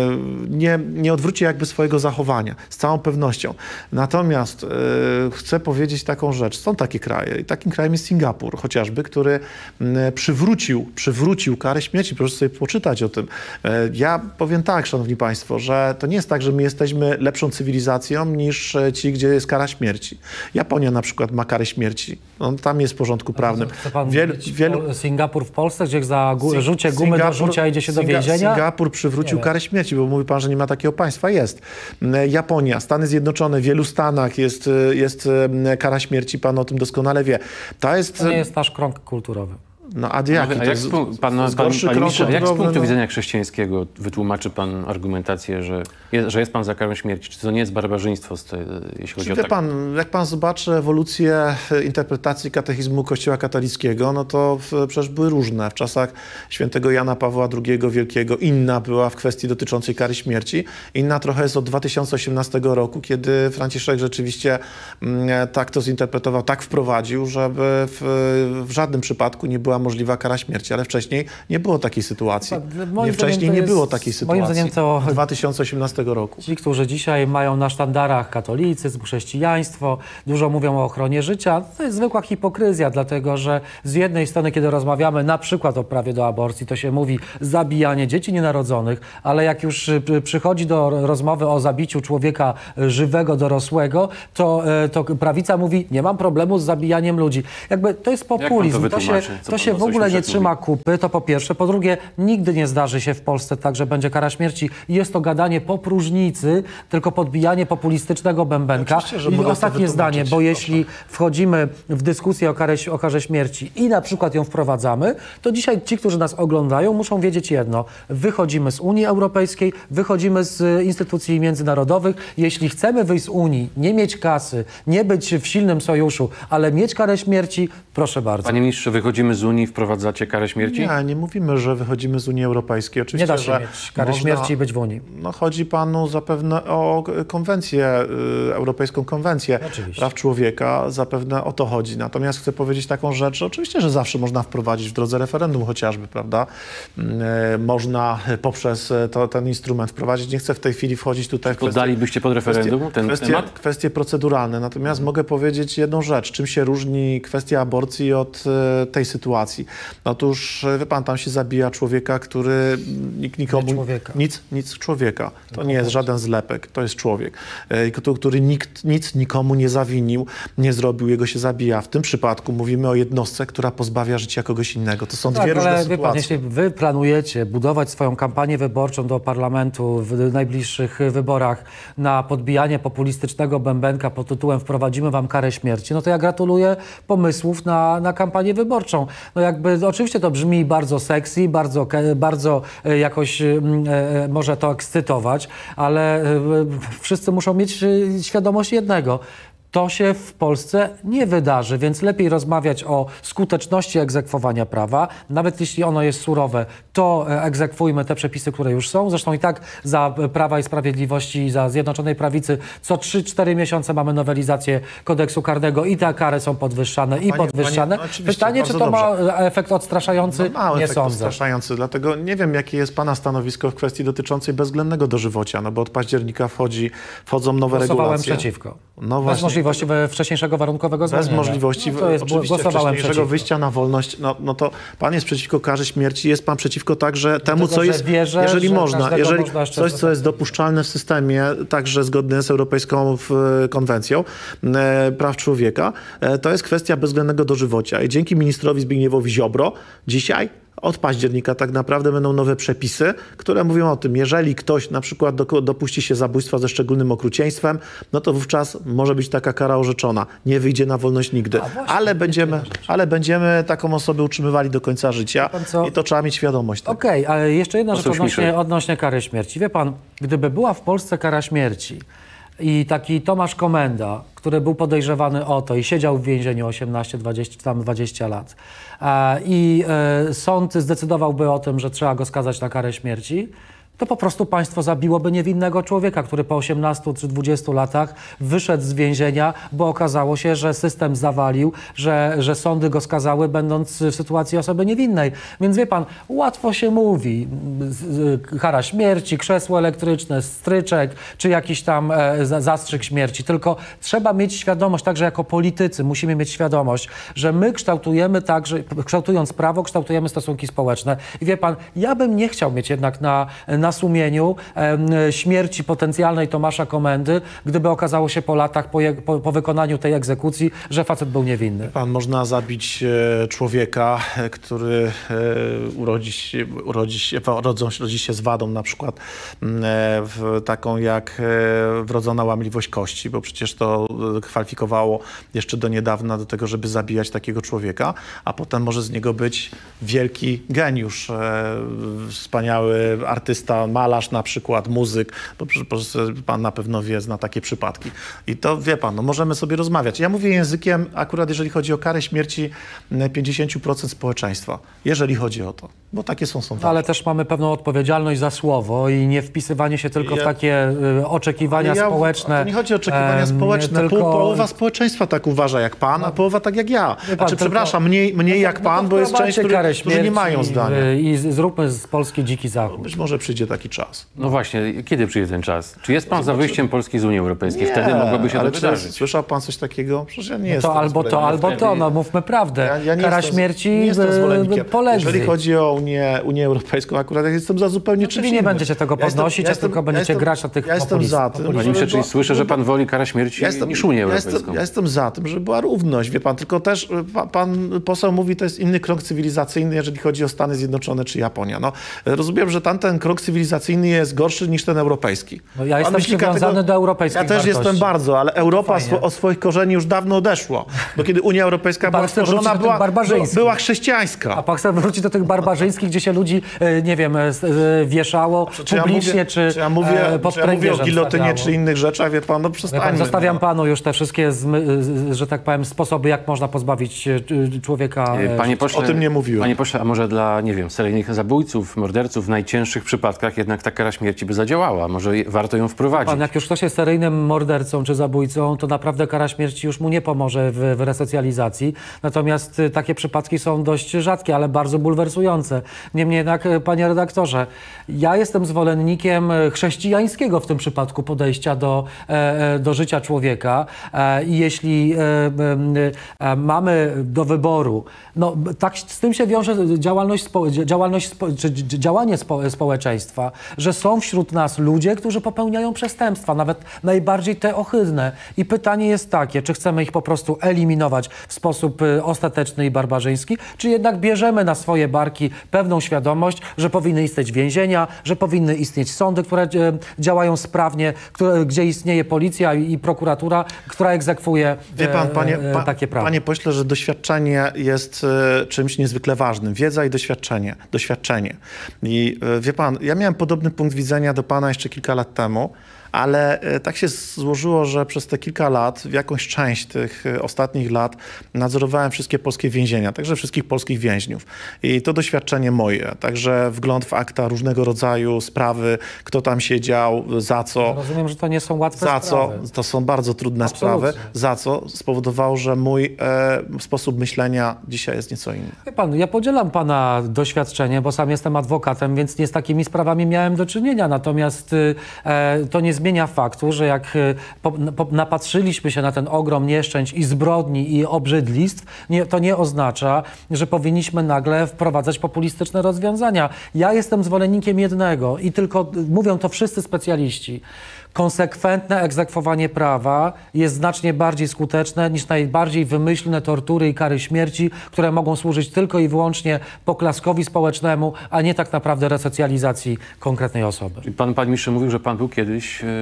nie, nie odwróci jakby swojego zachowania, z całą pewnością. Natomiast e, chcę powiedzieć taką rzecz. Są takie kraje i takim krajem jest Singapur chociażby, który m, przywrócił, przywrócił karę śmierci. Proszę sobie poczytać o tym. E, ja powiem tak, szanowni państwo, że to nie jest tak, że my jesteśmy lepszą cywilizacją niż ci, gdzie jest kara śmierci. Japonia na przykład ma karę śmierci. No, tam jest w porządku prawnym. Chce pan Wielu, wielu... Singapur w Polsce, gdzie za gu... rzucie gumy Singapur, do rzucia idzie się do Singa- więzienia? Singapur przywrócił karę śmierci, bo mówi pan, że nie ma takiego państwa. Jest. Japonia, Stany Zjednoczone, w wielu stanach jest, jest kara śmierci, pan o tym doskonale wie. To jest... To nie jest nasz krąg kulturowy. No, a jaki? A jak, z, pan, pan, pan, panie ministrze, jak z punktu no. widzenia chrześcijańskiego wytłumaczy pan argumentację, że jest, że jest pan za karą śmierci? Czy to nie jest barbarzyństwo, jeśli chodzi Wie o tak? pan, jak pan zobaczy ewolucję interpretacji katechizmu Kościoła katolickiego, no to w, przecież były różne. W czasach świętego Jana Pawła drugiego Wielkiego inna była w kwestii dotyczącej kary śmierci. Inna trochę jest od dwa tysiące osiemnastego roku, kiedy Franciszek rzeczywiście mm, tak to zinterpretował, tak wprowadził, żeby w, w żadnym przypadku nie była możliwa kara śmierci, ale wcześniej nie było takiej sytuacji. Moim Nie, wcześniej nie jest, było jest, takiej sytuacji. Moim zdaniem to dwa tysiące osiemnastego roku. Ci, którzy dzisiaj mają na sztandarach katolicyzm, chrześcijaństwo, dużo mówią o ochronie życia, to jest zwykła hipokryzja, dlatego że z jednej strony, kiedy rozmawiamy na przykład o prawie do aborcji, to się mówi zabijanie dzieci nienarodzonych, ale jak już przychodzi do rozmowy o zabiciu człowieka żywego, dorosłego, to, to prawica mówi, nie mam problemu z zabijaniem ludzi. Jakby to jest populizm. To się, to się w ogóle nie trzyma kupy, to po pierwsze. Po drugie, nigdy nie zdarzy się w Polsce tak, że będzie kara śmierci. Jest to gadanie po próżnicy, tylko podbijanie populistycznego bębenka. I ostatnie zdanie, bo jeśli wchodzimy w dyskusję o, karę, o karze śmierci i na przykład ją wprowadzamy, to dzisiaj ci, którzy nas oglądają, muszą wiedzieć jedno. Wychodzimy z Unii Europejskiej, wychodzimy z instytucji międzynarodowych. Jeśli chcemy wyjść z Unii, nie mieć kasy, nie być w silnym sojuszu, ale mieć karę śmierci, proszę bardzo. Panie ministrze, wychodzimy z Unii, wprowadzacie karę śmierci? Nie, nie mówimy, że wychodzimy z Unii Europejskiej. Oczywiście, nie da się że mieć kary można, śmierci i być w Unii. No, chodzi panu zapewne o konwencję, y, Europejską Konwencję Oczywiście. Praw Człowieka. Zapewne o to chodzi. Natomiast chcę powiedzieć taką rzecz, że oczywiście, że zawsze można wprowadzić w drodze referendum chociażby, prawda? Y, można poprzez to, ten instrument wprowadzić. Nie chcę w tej chwili wchodzić tutaj w kwestie... Poddalibyście pod referendum kwestie, ten kwestie, temat? Kwestie proceduralne. Natomiast mogę powiedzieć jedną rzecz. Czym się różni kwestia aborcji od y, tej sytuacji? Otóż, wie pan, tam się zabija człowieka, który nikt nikomu... Nie człowieka. Nic, nic człowieka. To nie jest żaden zlepek. To jest człowiek, y, który nikt nic nikomu nie zawinił, nie zrobił, jego się zabija. W tym przypadku mówimy o jednostce, która pozbawia życia kogoś innego. To są tak, dwie różne ale sytuacje. Wie pan, jeśli wy planujecie budować swoją kampanię wyborczą do parlamentu w najbliższych wyborach na podbijanie populistycznego bębenka pod tytułem wprowadzimy wam karę śmierci, no to ja gratuluję pomysłów na, na kampanię wyborczą. No jakby oczywiście to brzmi bardzo sexy, bardzo, bardzo jakoś e, może to ekscytować, ale e, wszyscy muszą mieć świadomość jednego. To się w Polsce nie wydarzy, więc lepiej rozmawiać o skuteczności egzekwowania prawa. Nawet jeśli ono jest surowe, to egzekwujmy te przepisy, które już są. Zresztą i tak za Prawa i Sprawiedliwości i za Zjednoczonej Prawicy co trzy cztery miesiące mamy nowelizację kodeksu karnego i te kary są podwyższane i Panie- podwyższane. panie- no Pytanie, czy to bardzo ma efekt odstraszający? No, mały nie efekt sądzę. odstraszający, dlatego nie wiem, jakie jest pana stanowisko w kwestii dotyczącej bezwzględnego dożywocia, no bo od października wchodzi, wchodzą nowe Głosowałem regulacje. przeciwko. No Bez właśnie, możliwości możliwości wcześniejszego warunkowego zwolnienia. Bez możliwości, no, to jest, oczywiście, głosowałem wcześniejszego wyjścia na wolność, no, no to pan jest przeciwko karze śmierci, jest pan przeciwko także temu, co jest, wierzę, jeżeli że można, jeżeli można coś, co jest dopuszczalne w systemie, także zgodnie z Europejską konwencją e, praw człowieka, e, to jest kwestia bezwzględnego dożywocia. I dzięki ministrowi Zbigniewowi Ziobro dzisiaj od października tak naprawdę będą nowe przepisy, które mówią o tym, jeżeli ktoś na przykład do, dopuści się zabójstwa ze szczególnym okrucieństwem, no to wówczas może być taka kara orzeczona. Nie wyjdzie na wolność nigdy. Właśnie, ale, będziemy, ale będziemy taką osobę utrzymywali do końca życia i to trzeba mieć świadomość. Okej, okay, ale jeszcze jedna rzecz odnośnie, odnośnie kary śmierci. Wie pan, gdyby była w Polsce kara śmierci i taki Tomasz Komenda, który był podejrzewany o to i siedział w więzieniu osiemnaście, dwadzieścia, czy tam dwadzieścia lat i sąd zdecydowałby o tym, że trzeba go skazać na karę śmierci, to po prostu państwo zabiłoby niewinnego człowieka, który po osiemnastu czy dwudziestu latach wyszedł z więzienia, bo okazało się, że system zawalił, że, że sądy go skazały, będąc w sytuacji osoby niewinnej. Więc wie pan, łatwo się mówi, kara śmierci, krzesło elektryczne, stryczek, czy jakiś tam e, zastrzyk śmierci. Tylko trzeba mieć świadomość, także jako politycy musimy mieć świadomość, że my kształtujemy także, kształtując prawo, kształtujemy stosunki społeczne. I wie pan, ja bym nie chciał mieć jednak na na sumieniu e, śmierci potencjalnej Tomasza Komendy, gdyby okazało się po latach, po, je, po, po wykonaniu tej egzekucji, że facet był niewinny. Pan, można zabić e, człowieka, e, który e, urodzi, się, urodzi, się, rodzą, rodzi się z wadą na przykład e, w, taką jak e, wrodzona łamliwość kości, bo przecież to e, kwalifikowało jeszcze do niedawna do tego, żeby zabijać takiego człowieka, a potem może z niego być wielki geniusz, e, wspaniały artysta, malarz na przykład, muzyk, bo pan na pewno wie, zna takie przypadki. I to wie pan, no możemy sobie rozmawiać. Ja mówię językiem akurat, jeżeli chodzi o karę śmierci pięćdziesiąt procent społeczeństwa, jeżeli chodzi o to, bo takie są sondaże. Ale też mamy pewną odpowiedzialność za słowo i nie wpisywanie się tylko ja, w takie y, oczekiwania ja, społeczne. To nie chodzi o oczekiwania e, społeczne. Tylko... Pół, połowa społeczeństwa tak uważa jak pan, no, a połowa tak jak ja. Pan, znaczy, przepraszam, mniej, mniej jak pan, bo jest część, którzy, którzy nie mają zdania. I zróbmy z Polski dziki zachód. Być może przyjdzie taki czas. No właśnie, kiedy przyjdzie ten czas? Czy jest pan no za wyjściem Polski z Unii Europejskiej? Nie, Wtedy mogłoby się ale to czy wydarzyć. Słyszał pan coś takiego? Przecież ja nie no jestem to albo to, albo to, no mówmy prawdę. Ja, ja nie Kara jestem, śmierci nie jestem zwolennikiem. Polegzy. Jeżeli chodzi o Unię, Unię Europejską, akurat ja jestem za zupełnie czymś innym. Nie będziecie tego podnosić, ja a tylko będziecie ja grać na tych Ja jestem za tym. Panie ministrze, czyli słyszę, że pan woli karę śmierci ja jestem, niż Unię Europejską. Ja jestem, ja jestem za tym, żeby była równość, wie pan, tylko też pan, pan poseł mówi, to jest inny krok cywilizacyjny, jeżeli chodzi o Stany Zjednoczone czy Japonię. No, rozumiem, że tamten krok cywilizacyjny jest gorszy niż ten europejski. No ja jestem przywiązany do europejskich Ja też wartości. jestem bardzo, ale Europa swo, od swoich korzeni już dawno odeszła. Bo kiedy Unia Europejska była stworzona, była, była chrześcijańska. A pan chce wrócić do tych barbarzyńskich, gdzie się ludzi, nie wiem, wieszało czy publicznie, ja mówię, czy, czy ja mówię, pod czy ja mówię o gilotynie, stawiało. czy innych rzeczach, wie pan, no przestańmy. Zostawiam no. panu już te wszystkie, że tak powiem, sposoby, jak można pozbawić człowieka. Panie pośle, o tym nie mówiłem. Panie pośle, a może dla, nie wiem, seryjnych zabójców, morderców w najcięższych przypadkach jednak ta kara śmierci by zadziałała? Może warto ją wprowadzić? Pan, jak już ktoś jest seryjnym mordercą czy zabójcą, to naprawdę kara śmierci już mu nie pomoże w, w resocjalizacji. Natomiast y, takie przypadki są dość rzadkie, ale bardzo bulwersujące. Niemniej jednak, y, panie redaktorze, ja jestem zwolennikiem chrześcijańskiego w tym przypadku podejścia do, e, do życia człowieka. E, I jeśli e, e, mamy do wyboru, no tak z tym się wiąże działalność, spo, działalność spo, czy działanie spo, społeczeństwa, że są wśród nas ludzie, którzy popełniają przestępstwa, nawet najbardziej te ohydne. I pytanie jest takie, czy chcemy ich po prostu eliminować w sposób y, ostateczny i barbarzyński, czy jednak bierzemy na swoje barki pewną świadomość, że powinny istnieć więzienia, że powinny istnieć sądy, które y, działają sprawnie, które, gdzie istnieje policja i, i prokuratura, która egzekwuje Wie pan, panie, y, pa, takie prawo. Panie pośle, że doświadczenie jest y, czymś niezwykle ważnym. Wiedza i doświadczenie. Doświadczenie. I y, wie pan, ja miałem podobny punkt widzenia do pana jeszcze kilka lat temu, ale tak się złożyło, że przez te kilka lat, w jakąś część tych ostatnich lat nadzorowałem wszystkie polskie więzienia, także wszystkich polskich więźniów. I to doświadczenie moje, także wgląd w akta różnego rodzaju sprawy, kto tam siedział, za co. Ja rozumiem, że to nie są łatwe za sprawy. Co, to są bardzo trudne Absolutnie. sprawy, za co spowodowało, że mój e, sposób myślenia dzisiaj jest nieco inny. Wie pan, ja podzielam pana doświadczenie, bo sam jestem adwokatem, więc nie z takimi sprawami miałem do czynienia. Natomiast e, to nie zmienia zmienia faktu, że jak po, po, napatrzyliśmy się na ten ogrom nieszczęść i zbrodni i obrzydlistw, nie, to nie oznacza, że powinniśmy nagle wprowadzać populistyczne rozwiązania. Ja jestem zwolennikiem jednego i tylko mówią to wszyscy specjaliści. Konsekwentne egzekwowanie prawa jest znacznie bardziej skuteczne niż najbardziej wymyślne tortury i kary śmierci, które mogą służyć tylko i wyłącznie poklaskowi społecznemu, a nie tak naprawdę resocjalizacji konkretnej osoby. Czyli pan, panie ministrze, mówił, że pan był kiedyś... Yy...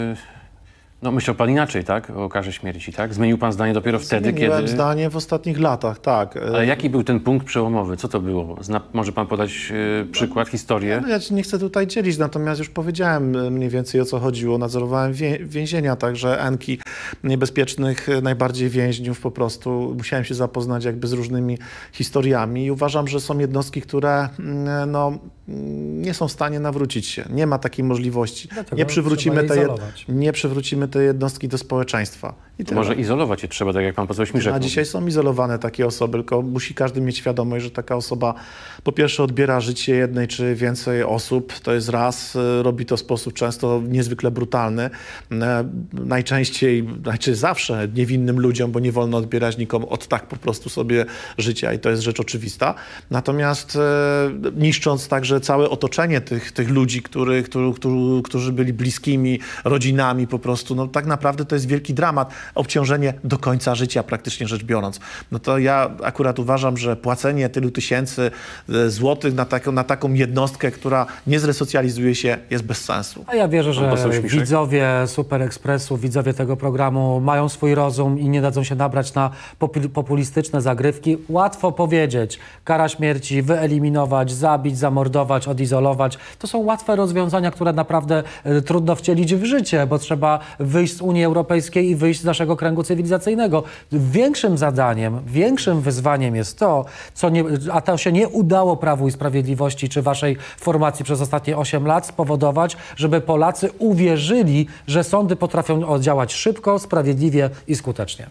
No myślał pan inaczej, tak? O karze śmierci, tak? Zmienił pan zdanie dopiero wtedy, kiedy... Zmieniłem zdanie w ostatnich latach, tak. Ale jaki był ten punkt przełomowy? Co to było? Zna... Może pan podać yy, przykład, historię? No, ja nie chcę tutaj dzielić, natomiast już powiedziałem mniej więcej, o co chodziło. Nadzorowałem wie... więzienia, także enki niebezpiecznych, najbardziej więźniów po prostu. Musiałem się zapoznać jakby z różnymi historiami i uważam, że są jednostki, które no, nie są w stanie nawrócić się. Nie ma takiej możliwości. Nie przywrócimy, te jed... nie przywrócimy te jednostki do społeczeństwa. I to może izolować je trzeba, tak jak pan poseł Śmiszek. A dzisiaj są izolowane takie osoby, tylko musi każdy mieć świadomość, że taka osoba po pierwsze odbiera życie jednej czy więcej osób, to jest raz, robi to w sposób często niezwykle brutalny, najczęściej, znaczy zawsze niewinnym ludziom, bo nie wolno odbierać nikomu od tak po prostu sobie życia i to jest rzecz oczywista. Natomiast e, niszcząc także całe otoczenie tych, tych ludzi, który, który, który, którzy byli bliskimi, rodzinami po prostu, no tak naprawdę to jest wielki dramat, obciążenie do końca życia praktycznie rzecz biorąc. No to ja akurat uważam, że płacenie tylu tysięcy złotych na taką, na taką jednostkę, która nie zresocjalizuje się, jest bez sensu. A ja wierzę, że widzowie Super Expressu, widzowie tego programu mają swój rozum i nie dadzą się nabrać na populistyczne zagrywki. Łatwo powiedzieć, kara śmierci, wyeliminować, zabić, zamordować, odizolować. To są łatwe rozwiązania, które naprawdę y, trudno wcielić w życie, bo trzeba wyjść z Unii Europejskiej i wyjść z naszego kręgu cywilizacyjnego. Większym zadaniem, większym wyzwaniem jest to, co nie, a to się nie udało Prawu i Sprawiedliwości czy waszej formacji przez ostatnie osiem lat, spowodować, żeby Polacy uwierzyli, że sądy potrafią działać szybko, sprawiedliwie i skutecznie.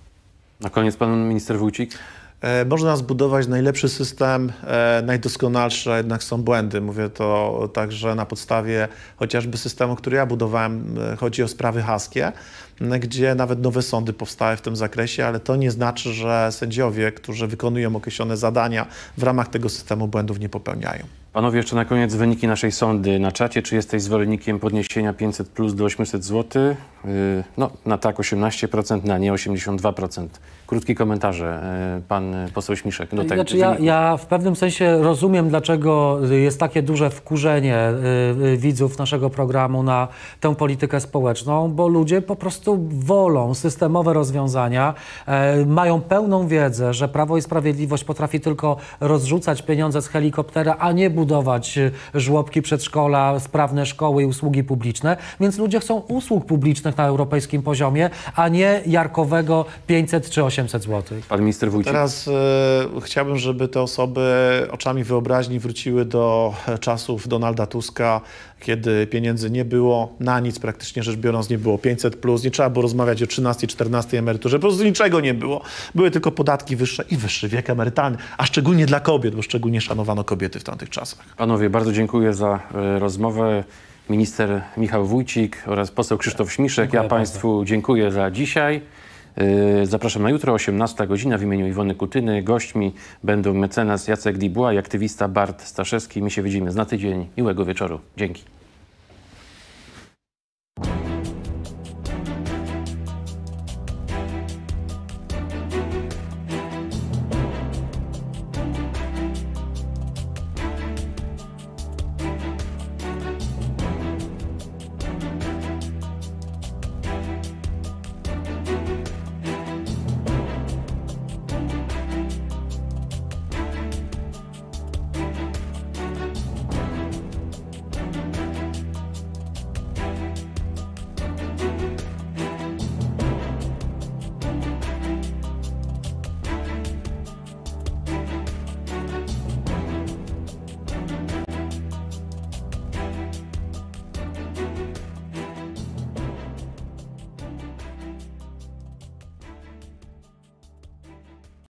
Na koniec pan minister Wójcik. E, można zbudować najlepszy system, e, najdoskonalszy, a jednak są błędy. Mówię to także na podstawie chociażby systemu, który ja budowałem. E, chodzi o sprawy haskie, gdzie nawet nowe sądy powstały w tym zakresie, ale to nie znaczy, że sędziowie, którzy wykonują określone zadania w ramach tego systemu, błędów nie popełniają. Panowie, jeszcze na koniec wyniki naszej sondy na czacie. Czy jesteś zwolennikiem podniesienia pięćset plus do osiemset złotych? Yy, no, na tak osiemnaście procent, na nie osiemdziesiąt dwa procent. Krótkie komentarze. Yy, pan poseł Śmiszek. Do tego znaczy, ja, ja w pewnym sensie rozumiem, dlaczego jest takie duże wkurzenie yy, widzów naszego programu na tę politykę społeczną, bo ludzie po prostu wolą systemowe rozwiązania, yy, mają pełną wiedzę, że Prawo i Sprawiedliwość potrafi tylko rozrzucać pieniądze z helikoptera, a nie budować żłobki, przedszkola, sprawne szkoły i usługi publiczne, więc ludzie chcą usług publicznych na europejskim poziomie, a nie jarkowego pięćset czy osiemset złotych. Pan minister Wójcik. Teraz e, chciałbym, żeby te osoby oczami wyobraźni wróciły do czasów Donalda Tuska, kiedy pieniędzy nie było, na nic praktycznie rzecz biorąc nie było pięćset plus, nie trzeba było rozmawiać o trzynastej, czternastej emeryturze, po prostu niczego nie było. Były tylko podatki wyższe i wyższy wiek emerytalny, a szczególnie dla kobiet, bo szczególnie szanowano kobiety w tamtych czasach. Panowie, bardzo dziękuję za y, rozmowę. Minister Michał Wójcik oraz poseł Krzysztof Śmiszek. Dziękuję ja Państwu bardzo. Dziękuję za dzisiaj. Yy, zapraszam na jutro, osiemnasta godzina w imieniu Iwony Kutyny. Gośćmi będą mecenas Jacek Dubois i aktywista Bart Staszewski. My się widzimy za tydzień. Miłego wieczoru. Dzięki.